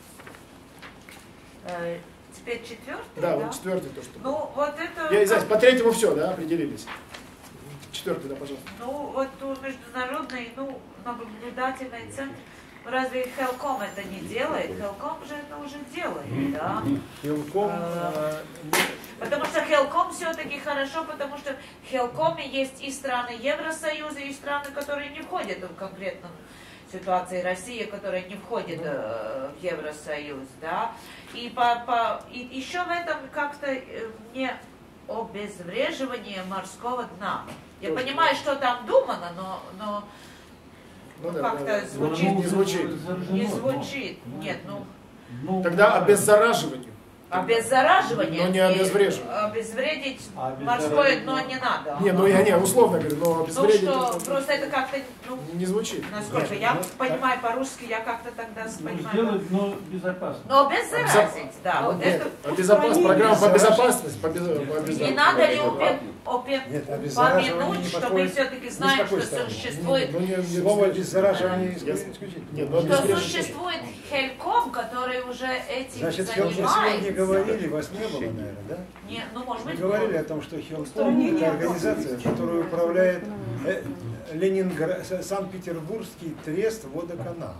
Э, Теперь четвертый,
Да,
да?
вот четвертый то, что.
Ну, вот это...
Я извиняюсь, по третьему все, да, определились. Четвертый, да, пожалуйста.
Ну, вот у международный, ну, наблюдательный центр, разве Хелком это не делает? Хелком же это уже делает, да?
Хелком,
А, Потому что Хелком все-таки хорошо, потому что в Хелкоме есть и страны Евросоюза, и страны, которые не входят в конкретном ситуации Россия, которая не входит э, в Евросоюз, да, и, по, по, и еще в этом как-то э, не обезвреживание морского дна. Я
Тоже,
понимаю,
да.
что там думано, но, но
Ну, да,
как-то
да, да.
звучит,
Не звучит.
не звучит, нет, ну,
Ну,
Тогда обеззараживание.
обеззараживание,
Но не
и
обезвреживание.
обезвредить
А
морское
обеззараживание?
дно не надо.
Не, ну я не, условно говорю, но
Ну
обезвредить
что,
это
просто это как-то, ну,
не звучит.
насколько
Нет,
я
ну,
понимаю по-русски, я как-то тогда
ну,
понимаю.
сделать, но безопасно.
Но обеззаразить, да, вот
Нет,
это.
а безопасность, программа по безопасности, по, без- по
Не
безопасности.
надо ли упе- опе-
Нет, обеззараживание
помянуть,
не
что мы
подходит
все-таки
ни с
знаем,
какой
что
стороны.
существует,
Ну, не, не
Слово
обезвреживание.
обеззараживание
Я-
исключительно.
Нет, ну,
что
обезвреживание.
существует Хельком, который уже этим
Значит, Хелком
занимается.
сегодня говорили, вас не было, наверное, да?
Не, ну, может
Мы
быть,
говорили о том, что Хелком – это организация, которая управляет э, Ленинград, Санкт-Петербургский трест водоканал.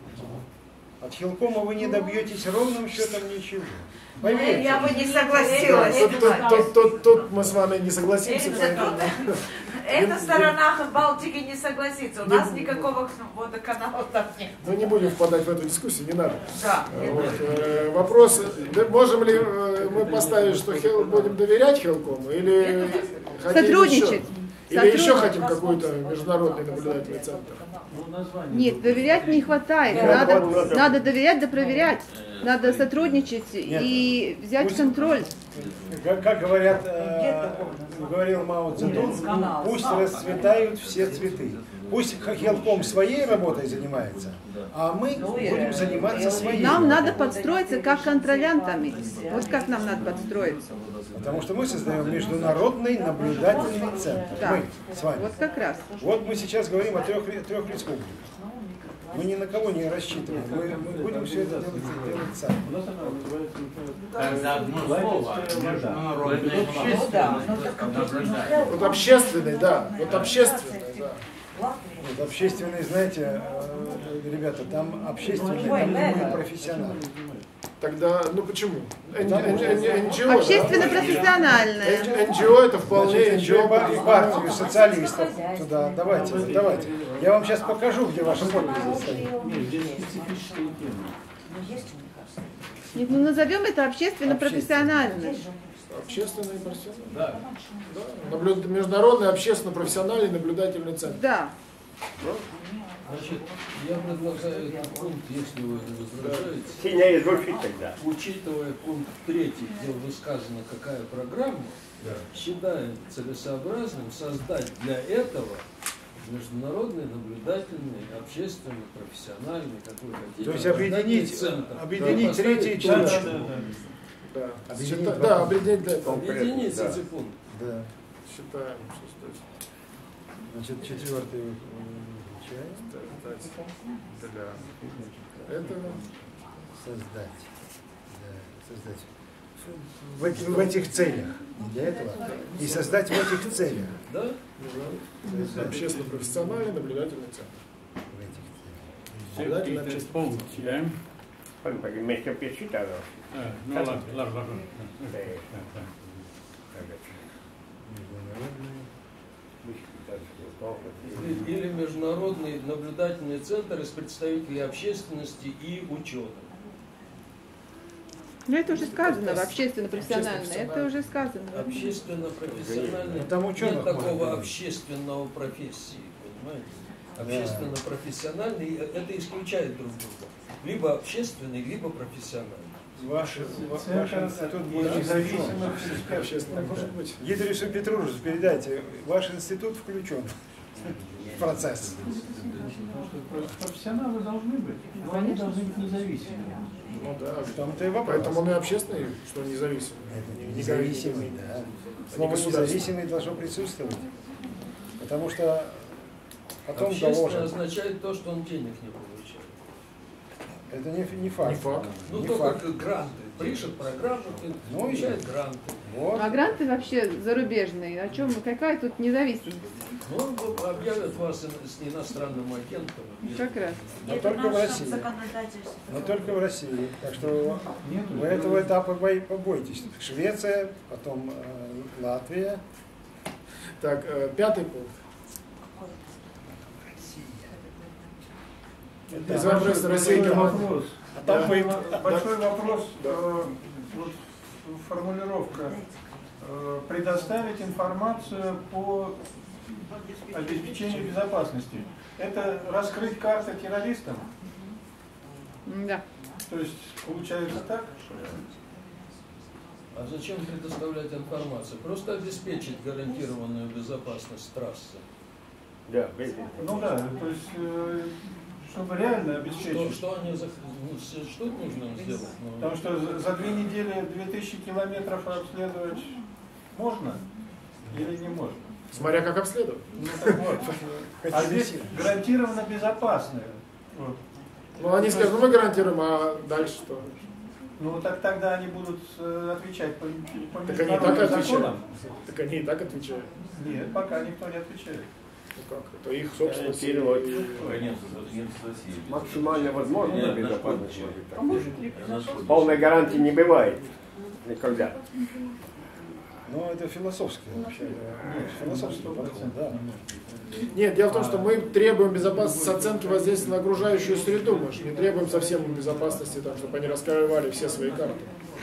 От Хелкома вы не добьетесь ровным счетом ничего. Поверьте.
я бы не
Да,
согласилась.
тут, тут, тут, тут, тут мы с вами не согласимся,
Это
поэтому...
тут- Эта сторона Балтики не согласится. У нас никакого водоканала там нет.
Ну не будем впадать в эту дискуссию, не надо.
Да.
Вот, э, вопрос, да, можем ли э, мы поставить, что Хел, будем доверять Хелкому, или хотим
Сотрудничать.
еще, или еще
Сотрудничать.
хотим какой-то международный наблюдательный центр?
Ну, название.
Нет, доверять не хватает.
Да,
Надо,
вот надо.
надо доверять да проверять. Надо сотрудничать и взять
Пусть-
контроль.
Как, как говорят, э, говорил Мао Цзэдун, пусть расцветают все цветы. Пусть Хелком своей работой занимается, а мы будем заниматься своей.
Нам надо подстроиться как контролянтами. Вот как нам надо подстроиться.
Потому что мы создаем международный наблюдательный центр.
Да.
Мы с вами.
Вот как раз.
Вот мы сейчас говорим о трех, ре- трех республиках. Мы ни на кого не рассчитываем. Мы, мы будем все это делать, делать сами.
У нас она называется
Тогда одно слово. Международная
Ну да, ну
общественность
так
наблюдает.
Вот общественный, да, вот общественный, да.
Вот общественные, знаете, э, ребята, там общественные, там мы профессионалы.
Тогда, ну почему? Эн- эн- эн- эн джи о, да?
Общественно-профессиональное.
Эн джи о это вполне
Значит,
эн джи о
и партию социалистов туда. Давайте, давайте. Я вам сейчас покажу, где ваша подпись стоит.
Нет, здесь специфическая тема.
Нет, ну назовем это общественно-профессиональное.
Общественный и профессиональный.
Да.
Да. Наблю- Международный общественно-профессиональный наблюдательный центр.
Да.
Значит, я предлагаю этот пункт, если вы не возражаете,
Сильнее звучит тогда.
учитывая пункт третий, где уже сказано, какая программа, считаем целесообразным создать для этого международный, наблюдательный, общественный, профессиональный, какой хотите.
То есть объединить,
центр.
объединить
Да,
третий и
поставить
четвертый.
точку.
Да,
Объединить
Счита-
два
да,
пункта.
объединить для этого.
Объединить
Да.
эти пункты.
Да.
Считаем, что стоит.
Значит, четвертый вы включаем.
Для этого.
Создать. Да, создать. В, эти- в этих целях. Не для этого. И создать в этих целях.
Да?
Создать
Общественно-профессиональный наблюдательный центр.
в этих целях.
Наблюдательный
Четвертый
общественный
пункт.
центр.
Вместе пересчитано.
Ну ладно, ладно, ладно.
Или международный наблюдательный центр из представителей общественности и ученых.
Ну это уже сказано, общественно-профессионально, это уже сказано.
Общественно-профессиональный,
Там ученых
нет такого
можно.
общественного профессии, понимаете? Общественно-профессиональный, это исключает друг друга. Либо общественный, либо профессиональный.
Ваш, ваш институт будет
независимых
Общественно, может быть.
Гидрису Петрушеву передайте, ваш институт включен в процесс.
Профессионалы должны быть, но они должны быть независимыми.
Ну да,
Там-то и вопрос.
поэтому он и общественный, что независимый.
Это независимый, да. Слово
государственный.
независимый должно присутствовать. Потому что потом
Общественный
доложат.
означает то, что он денег не получает.
Это не, не факт.
Не факт.
Ну,
Не
только
факт.
как гранты. Пишет программу,
Ну,
получает гранты.
Вот.
А гранты вообще зарубежные, о чем, какая тут независимость?
Ну, объявят вас с иностранным агентом.
Как раз.
Но
Это
только в
наше
России.
законодательство.
Но только в России. Так что
Нету.
вы этого этапа бой- побойтесь. Швеция, потом э, Латвия.
Так, э, пятый пункт.
Это
Из вопроса России.
вопрос.
А там
Большой,
по-
большой вопрос,
Да.
э, вот, формулировка. Э, предоставить информацию по обеспечению безопасности. Это раскрыть карты террористам?
Да.
То есть получается так?
А зачем предоставлять информацию? Просто обеспечить гарантированную безопасность трассы.
Да, видите.
Ну да, то есть, э, чтобы реально
Что,
обеспечить.
что они зах- ну, с- что нужно им сделать? Ну,
Потому что за- за две недели две тысячи километров обследовать можно или не можно?
Смотря как обследовать.
Ну, так вот. А здесь гарантированно безопасное. Вот.
Ну, они скажут, ну мы гарантируем, а дальше что?
Ну так тогда они будут э, отвечать по, по
Так они и так
международным
отвечают.
законам.
Так они и так отвечают.
Нет, пока никто не отвечает.
Ну как, это их собственность.
Гарантировать
И-
максимально возможную безопасность.
А может ли
Полной гарантии не бывает. Никогда.
Ну, это философское вообще. да. Философский подход, да.
Нет, дело в том, что мы требуем безопасности с оценки воздействия на окружающую среду. Мы же не требуем совсем безопасности, там, чтобы они раскрывали все свои карты.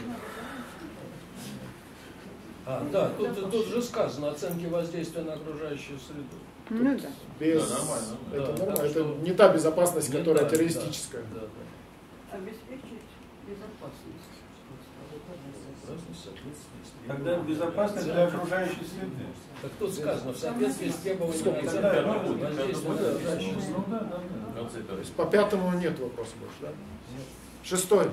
А, да, тут, тут же сказано оценки воздействия на окружающую среду.
Ну да.
Без...
Да, нормально.
Это
Да,
нормально.
так
Это
что-
не та безопасность,
Не
которая
та,
террористическая.
Да, да,
Обеспечить безопасность.
да. Разные соответствия.
Тогда безопасность для окружающей среды.
Так тут сказано, в соответствии с требованиями
Сколько?
оценки
Да, ну,
воздействия на окружающую среду.
Ну да, да, да.
То есть по пятому нет вопроса больше, да? Шестой.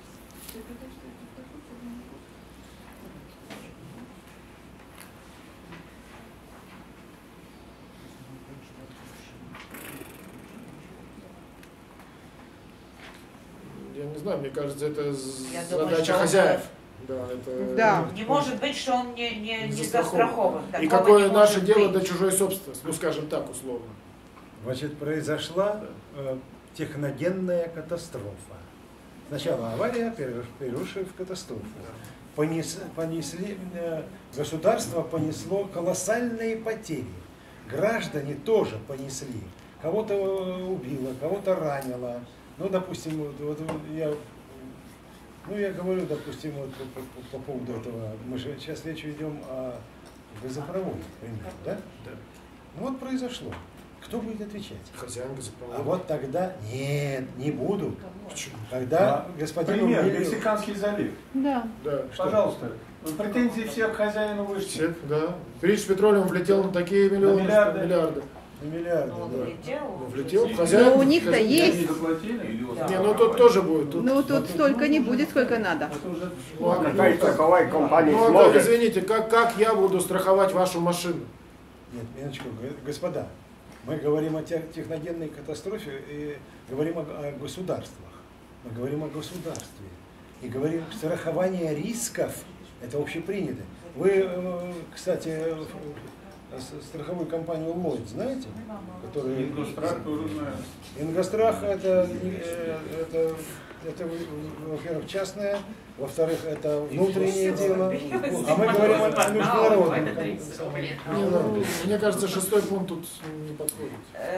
Я не знаю, мне кажется, это з-
Я думаю,
задача
что он-
хозяев. Да, это...
Да.
Не может быть, что он не, не, не
застрахован.
застрахован.
И
Такого
какое
не
наше
может
дело
быть.
до чужой собственности, ну скажем так условно.
Значит, произошла э, техногенная катастрофа. Сначала авария, переросшая в катастрофу. Понес, понесли, э, государство понесло колоссальные потери. Граждане тоже понесли. Кого-то убило, кого-то ранило. Ну, допустим, вот, вот я, ну, я говорю, допустим, вот, по, по, по поводу этого. Мы же сейчас речь ведем о газопроводе, примерно, да?
Да.
Ну, вот произошло. Кто будет отвечать?
Хозяин газопровода.
А вот тогда нет, не будут.
Почему?
Когда господин
Пример,
Умелев-
Мексиканский залив.
Да.
Да, что?
Пожалуйста. Претензии всех к хозяину вышли.
Все, да. British Petroleum влетел на такие миллионы,
На миллиарды.
что миллиарды.
на миллиарды.
Он
Да.
влетел.
Ну, влетел.
Но
Хозяин.
у них-то
хозяин-
есть.
Не заплатили?
Да.
Не, ну тут тоже будет. Тут...
Ну тут столько не будет, сколько надо.
Это уже
Ну, а
Какая
как-
страховая компания
ну, а как,
сможет?
извините, как, как я буду страховать вашу машину?
Нет, минуточку, г- господа, мы говорим о те- техногенной катастрофе и говорим о, о государствах. Мы говорим о государстве. И говорим, страхование рисков, это общепринято. Вы, э, кстати, э, с- страховую компанию Lloyd знаете? Которая...
Ингострах тоже знаю.
Ингострах это, не- э, это это, во-первых, частное, во-вторых, это внутреннее дело, а мы говорим о международном.
Мне кажется, шестой пункт тут не подходит.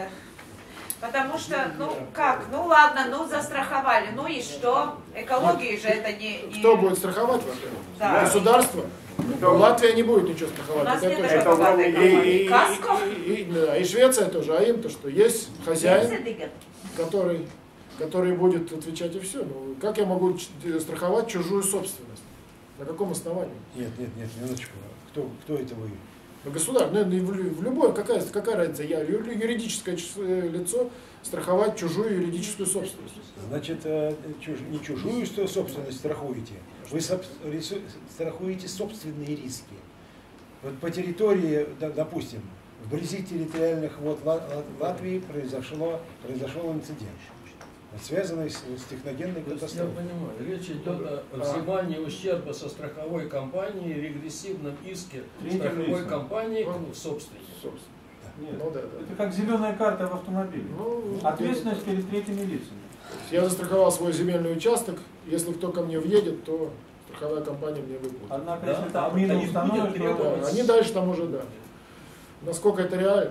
Потому что, ну как, ну ладно, ну застраховали, ну и что? Экологии же это не... не...
Кто будет страховать, во-первых?
Да.
Государство? Да. Латвия не будет ничего страховать.
У нас
это
нет
точно.
такой
И, и,
Каско?
и, и, да, и Швеция тоже, а им-то что? Есть хозяин, который, который будет отвечать и все. Ну, как я могу страховать чужую собственность? На каком основании?
Нет, нет, нет, минуточку. Кто, кто это вы?
Государство, ну, в любой, какая, какая разница, я юридическое лицо страховать чужую юридическую собственность.
Значит, не чужую собственность страхуете, вы страхуете собственные риски. Вот по территории, допустим, вблизи территориальных вод Латвии произошло, произошел инцидент, связанный с, с техногенной катастрофой.
Я понимаю, речь идет о взимании ущерба со страховой компании, регрессивном иске страховой компании к собственнику.
Нет,
ну, да, да.
Это как зеленая карта в автомобиле. Ну, ответственность перед третьими лицами.
Я застраховал свой земельный участок, если кто ко мне въедет, то страховая компания мне выплатит.
Однако,
да,
если там мину установят, то...
Да, они дальше там уже, да. Насколько это реально?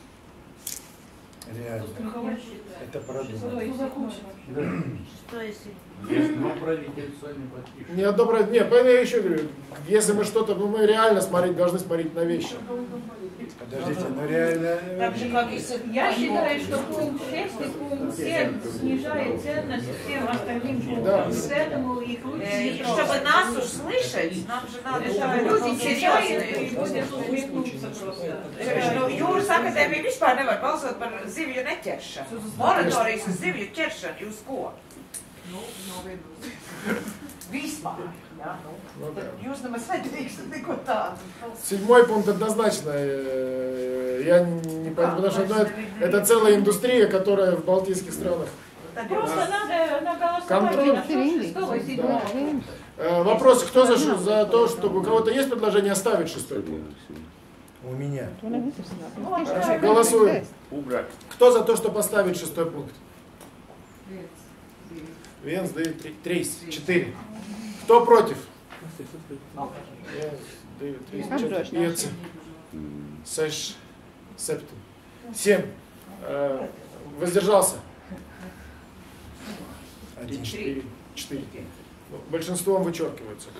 Реально. Это продумано.
Что если?
Есть, но правительство не подпишет.
Не одно правительство. Нет, поэтому я еще говорю, если мы что-то, ну мы реально смотреть, должны смотреть на вещи.
Подождите, но реально...
Так же, как и с...
Я считаю, что пункт шесть и пункт семь снижает ценность всем остальным пунктам.
Да.
Поэтому их лучше
Э,
не
и
трогать.
чтобы нас услышать, нам же надо, чтобы
Это
люди
серьезные.
серьезные.
И будет усмехнуться просто.
Nu, Jūras akadēmija vispār nevar balsot par zivju neķeršanu. Moratorijas uz zivju ķeršanu, jūs ko? Nu, nav vienos. Vispār. Jā, nu.
Ну, да.
Jūs nemaz nedrīkstat neko tādu.
Седьмой пункт однозначно. э, Я не понимаю, потому что ну, это, это целая индустрия, которая в балтийских странах.
Просто надо наголосовать
Контроль.
на шестого и седьмого.
Э, Вопрос, кто за, ш- за то, чтобы у кого-то есть предложение оставить шестой пункт?
У меня.
Хорошо, голосуем.
Убрать.
Кто за то, чтобы поставить шестой пункт? Венс, Дэвид, три, трейс, четыре. Кто против? Венс, Дэвид, трейс, четыре. Пец, Сэш, Септим. Семь. Э, Воздержался?
Один.
Четыре. Четыре. Ну, большинством вычеркивается.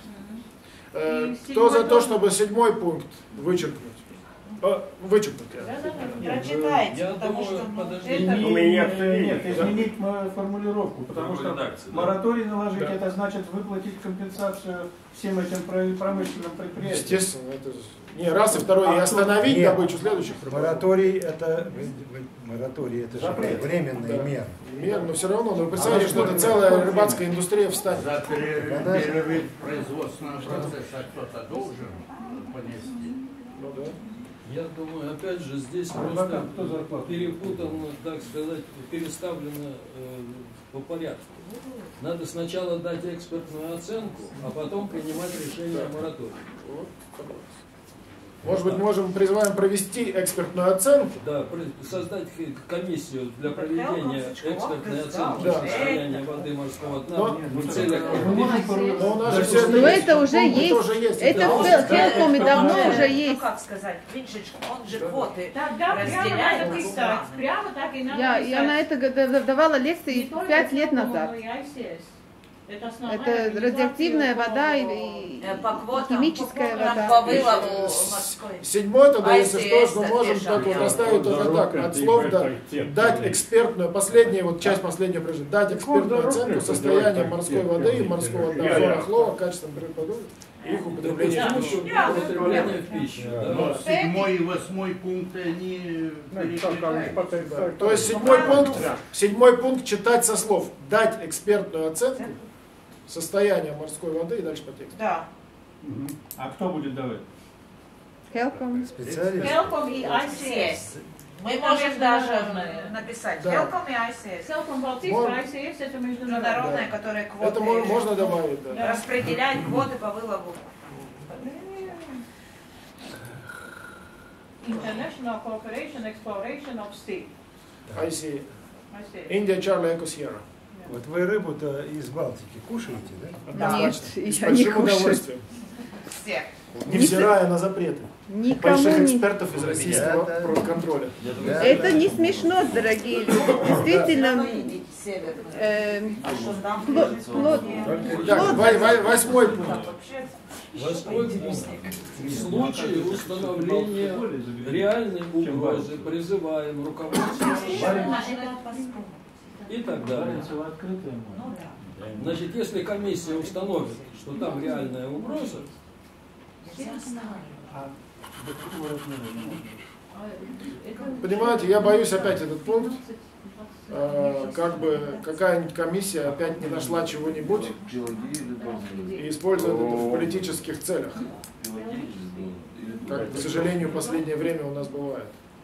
Э, Кто за то, чтобы седьмой пункт вычеркнуть? Э, Вычеркнуть. я.
Прочитайте,
Я
потому
думаю,
что ну,
подожди.
это...
У меня
Изменить, нет, изменить мою формулировку, потому что
редакции, да.
мораторий наложить,
Да.
это значит выплатить компенсацию всем этим про- промышленным предприятиям.
Естественно, это же- не раз и второй, и остановить
Нет.
добычу следующих препаратов.
Мораторий это, мораторий это же
Запрет.
временные
Да.
меры.
Мер, но все равно, ну, вы представляете, что это целая рыбацкая индустрия встанет.
За перерыв, перерыв производственного процесса кто-то должен понести.
Ну да.
Я думаю, опять же, здесь просто
Адвокат, кто зарплату?
перепутано, так сказать, переставлено э, по порядку. Надо сначала дать экспертную оценку, а потом принимать решение о моратории.
Вот, согласен. Может быть, можем призываем провести экспертную оценку.
Да, при- создать х- комиссию для проведения экспертной оценки
Да.
состояния воды морского дна
Но-
в целях...
Но у нас же все
Ну это уже есть.
тоже есть.
Это
Да.
в Тел- Телкоме давно
Ну,
уже
ну,
есть.
как сказать, Винчич, он же квоты
Тогда прямо
разделяет
надо
на
писать.
страны.
Прямо так и надо
Я,
писать.
я на это г- д- давала лекции
Не только
пять лет
Телкому,
назад.
но и ай си эс. Это основная
Это
организация
радиоактивная
по-
вода и, и
Э, по квотам,
химическая
по,
вода.
по вылову морской.
Седьмой тогда, если
ай си
что,
эс
что можем так вот
запишем.
расставить только так, от слов да, дать экспертную, последняя вот часть последнего предложения, дать экспертную оценку состояния морской воды и морского дна, зона хлора, качеством продуктов и их употребления в пищу.
Употребление в пищу. да.
Но седьмой и восьмой пункты они переплетаются.
То есть седьмой пункт, седьмой пункт читать со слов, дать экспертную оценку состояния морской воды и дальше по тексту.
Да.
А кто будет давать?
Хелком.
Специалист.
Телком и ай си эс.
Мы
Это
можем даже
международное.
написать
Да.
Телком и ай си эс.
Телком Балтийск,
Можно.
ай си эс это международное.
Международные, которые квоты
Это мо- можно добавить, да.
распределяют квоты по вылову.
International Cooperation Exploration of Sea.
ай си,
ай си эс.
India, Charlie, Eco Sierra.
Вот вы рыбу-то из Балтики кушаете, да?
Нет,
С
я не
большим
кушаю.
удовольствием.
Все.
Невзирая на запреты.
Никому
Больших
не...
экспертов из российского контроля.
Это не смешно, дорогие люди. Действительно, э, плод, плод,
Так, во- во- восьмой пункт.
Восьмой пункт. В случае установления реальной угрозы призываем руководство и так далее. Значит, если комиссия установит, что там реальная угроза,
Понимаете, я боюсь опять этот пункт. Э, как бы какая-нибудь комиссия опять не нашла чего-нибудь и использует это в политических целях. Как, к сожалению, в последнее время у нас бывает.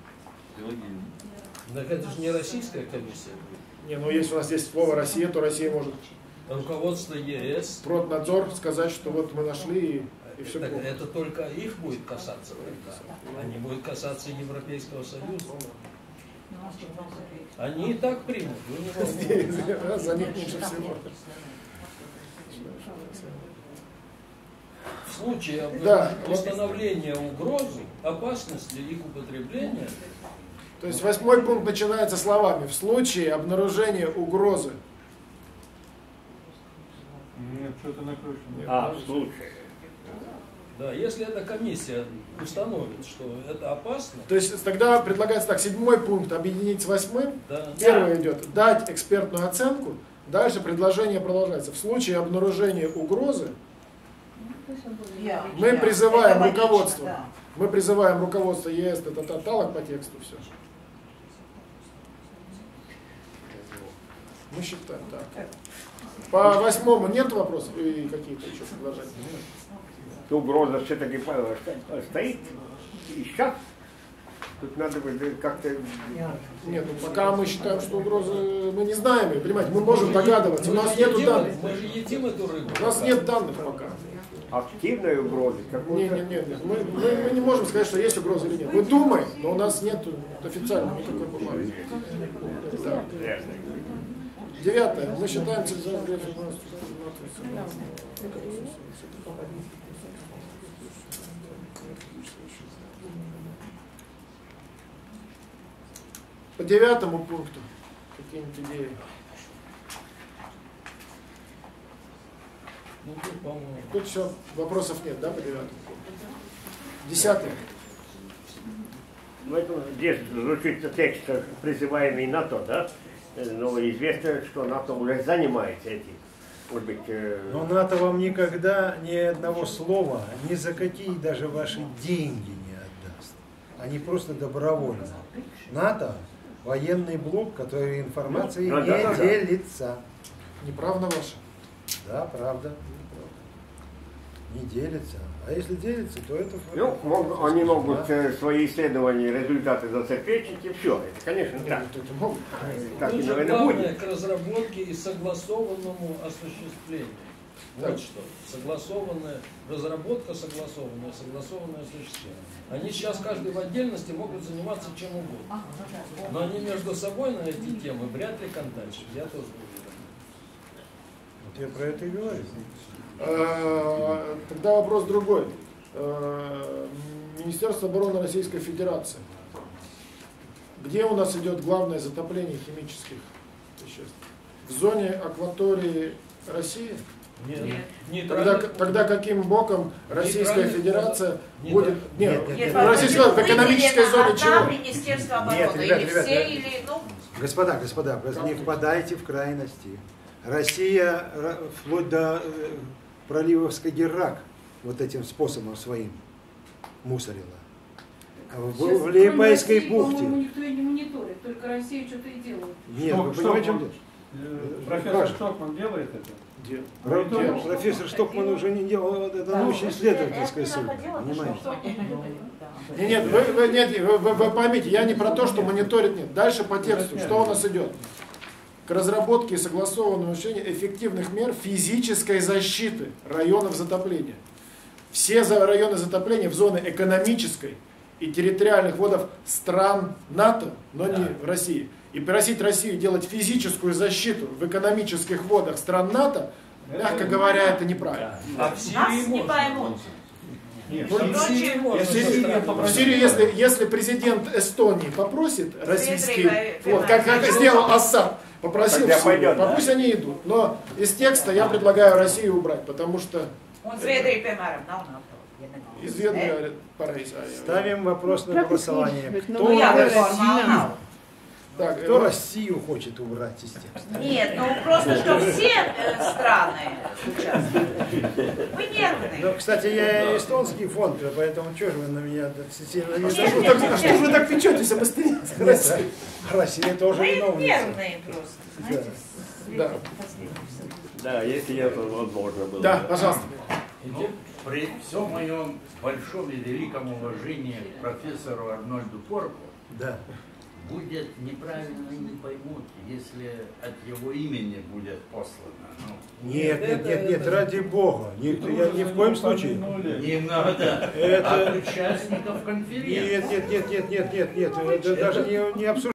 так это же не российская комиссия.
Не, ну если у нас есть слово «Россия», то Россия может
Руководство ЕС.
Проднадзор сказать, что вот мы нашли и, и все
Так
плохо.
это только их будет касаться тогда, а не будет касаться Европейского Союза. Они и так примут. Вы не волнуйтесь.
За них меньше всего.
В случае
Да.
установления угрозы, опасности их употребления,
То есть восьмой пункт начинается словами «в случае обнаружения угрозы».
Нет, что-то накручено.
А, в случае.
да, если эта комиссия установит, что это опасно,
То есть тогда предлагается так, седьмой пункт объединить с восьмым.
да,
Первый идет дать экспертную оценку. Дальше предложение продолжается. В случае обнаружения угрозы мы призываем руководство. Мы призываем руководство ЕС, это таталок по тексту все. Мы считаем так. По восьмому нет вопросов и какие-то еще предложения?
Угроза все-таки стоит и сейчас. Тут надо бы как-то...
Нет, ну пока мы считаем, что угрозы мы не знаем, ее, понимаете, мы можем догадываться, у
мы
нас
же
нет
едим-
данных.
мы же едим эту рыбу.
У нас нет данных пока.
Активной угрозы.
Не, не, не, не. Мы, мы, мы не можем сказать, что есть угроза или нет. Мы думаем, но у нас нет официально никакой бумаги. Да. Девятое. Мы считаем цивилизацию. По девятому пункту какие-нибудь идеи?
Ну, тут, по-моему,
Тут все, вопросов нет, да, по девятому пункту? Десятый.
Ну, это здесь звучит текст, призываемый НАТО, да? Но известно, что НАТО уже занимается этим. Может быть, э...
Но НАТО вам никогда ни одного слова, ни за какие даже ваши деньги не отдаст. Они просто добровольно. НАТО – военный блок, который информацией
Ну,
не
да, да, да.
делится.
Неправда ваша?
Да, правда. Не делится. А если делится, то это...
ну, мог, они могут э, свои исследования, результаты засекречить, и все. Это, конечно, так. Так и,
тут же
наверное,
главное
будет.
к разработке и согласованному осуществлению. Вот
Так.
что. Согласованная разработка, согласованная, согласованное осуществление. Они сейчас каждый в отдельности могут заниматься чем угодно. Но они между собой на эти темы вряд ли контактируют. Я тоже уверен.
Вот я про это и говорю.
Э, Тогда вопрос другой. Э, Министерство обороны Российской Федерации. Где у нас идет главное затопление химических веществ? В зоне акватории России?
Нет.
Тогда,
Нейтральный-
тогда каким боком Российская
Нейтральный
Федерация
флот.
будет...
Нет,
Нет,
нет,
Нет,
нет.
Российская в экономической зоне
а
чего?
там Министерство обороны,
Нет, ребят,
или
ребят,
все,
ребят.
или, ну,
Господа, господа, просто не впадайте в крайности. Россия ра- вплоть до э, пролива Скагеррак вот этим способом своим мусорила. А в,
Сейчас,
в
кроме
Лиепайской
России,
бухте.
по-моему, никто и не мониторит, только Россия что-то и делает.
Нет,
Что-
вы
что
понимаете, в чем
он-
дело?
Э, Профессор Штокман делает это?
Где?
Про-
Мониторинг.
Профессор Штокман уже не делал, это научно-исследовательская суть, понимаете?
Нет, нет, вы, вы, нет вы, вы- вы поймите, я не про то, что мониторит, нет. Дальше по тексту, что у нас идет? К разработке и согласованному решению эффективных мер физической защиты районов затопления. Все за- районы затопления в зоне экономической и территориальных водах стран НАТО, но не в России. И просить Россию делать физическую защиту в экономических водах стран НАТО, мягко говоря, это неправильно.
А в Сирии
Нас не
можно.
поймут.
Нет,
Ну,
в Сирии можно.
В Сирии, в Сирии, если, если президент Эстонии попросит российский, вот, как, как сделал Асад, попросил
Тогда
Сирию,
пойдет, да?
пусть они идут. Но из текста я предлагаю Россию убрать, потому что
Un Zviedrija, piemēram, nav NATO.
из Венгрии Парижа.
Ставим вопрос на голосование.
Ну,
Кто,
Jā,
я
bet formāli nav.
Так,
кто
э,
Россию хочет убрать из текста?
Нет, ну просто, что все э, страны участвуют. Вы нервные.
Ну, кстати, я эстонский фонд, поэтому что же вы на меня так сильно не
а
Нет,
что,
нет,
вы так- а что же вы так печетесь об Эстонии?
Нет, Россия тоже
Вы
виновница.
нервные просто. Знаете,
Да.
Да, если это возможно было.
Да, пожалуйста.
Ну, при всем моем большом и великом уважении к профессору Арнольду Порку,
Да.
будет неправильно не поймут, если от его имени будет послано. Ну,
Нет, нет, нет, нет, ради Бога. Ни, я ни в коем случае.
не надо
Это-
от участников конференции.
Нет, нет, нет, нет, нет, нет, нет, это даже не, не обсуждается.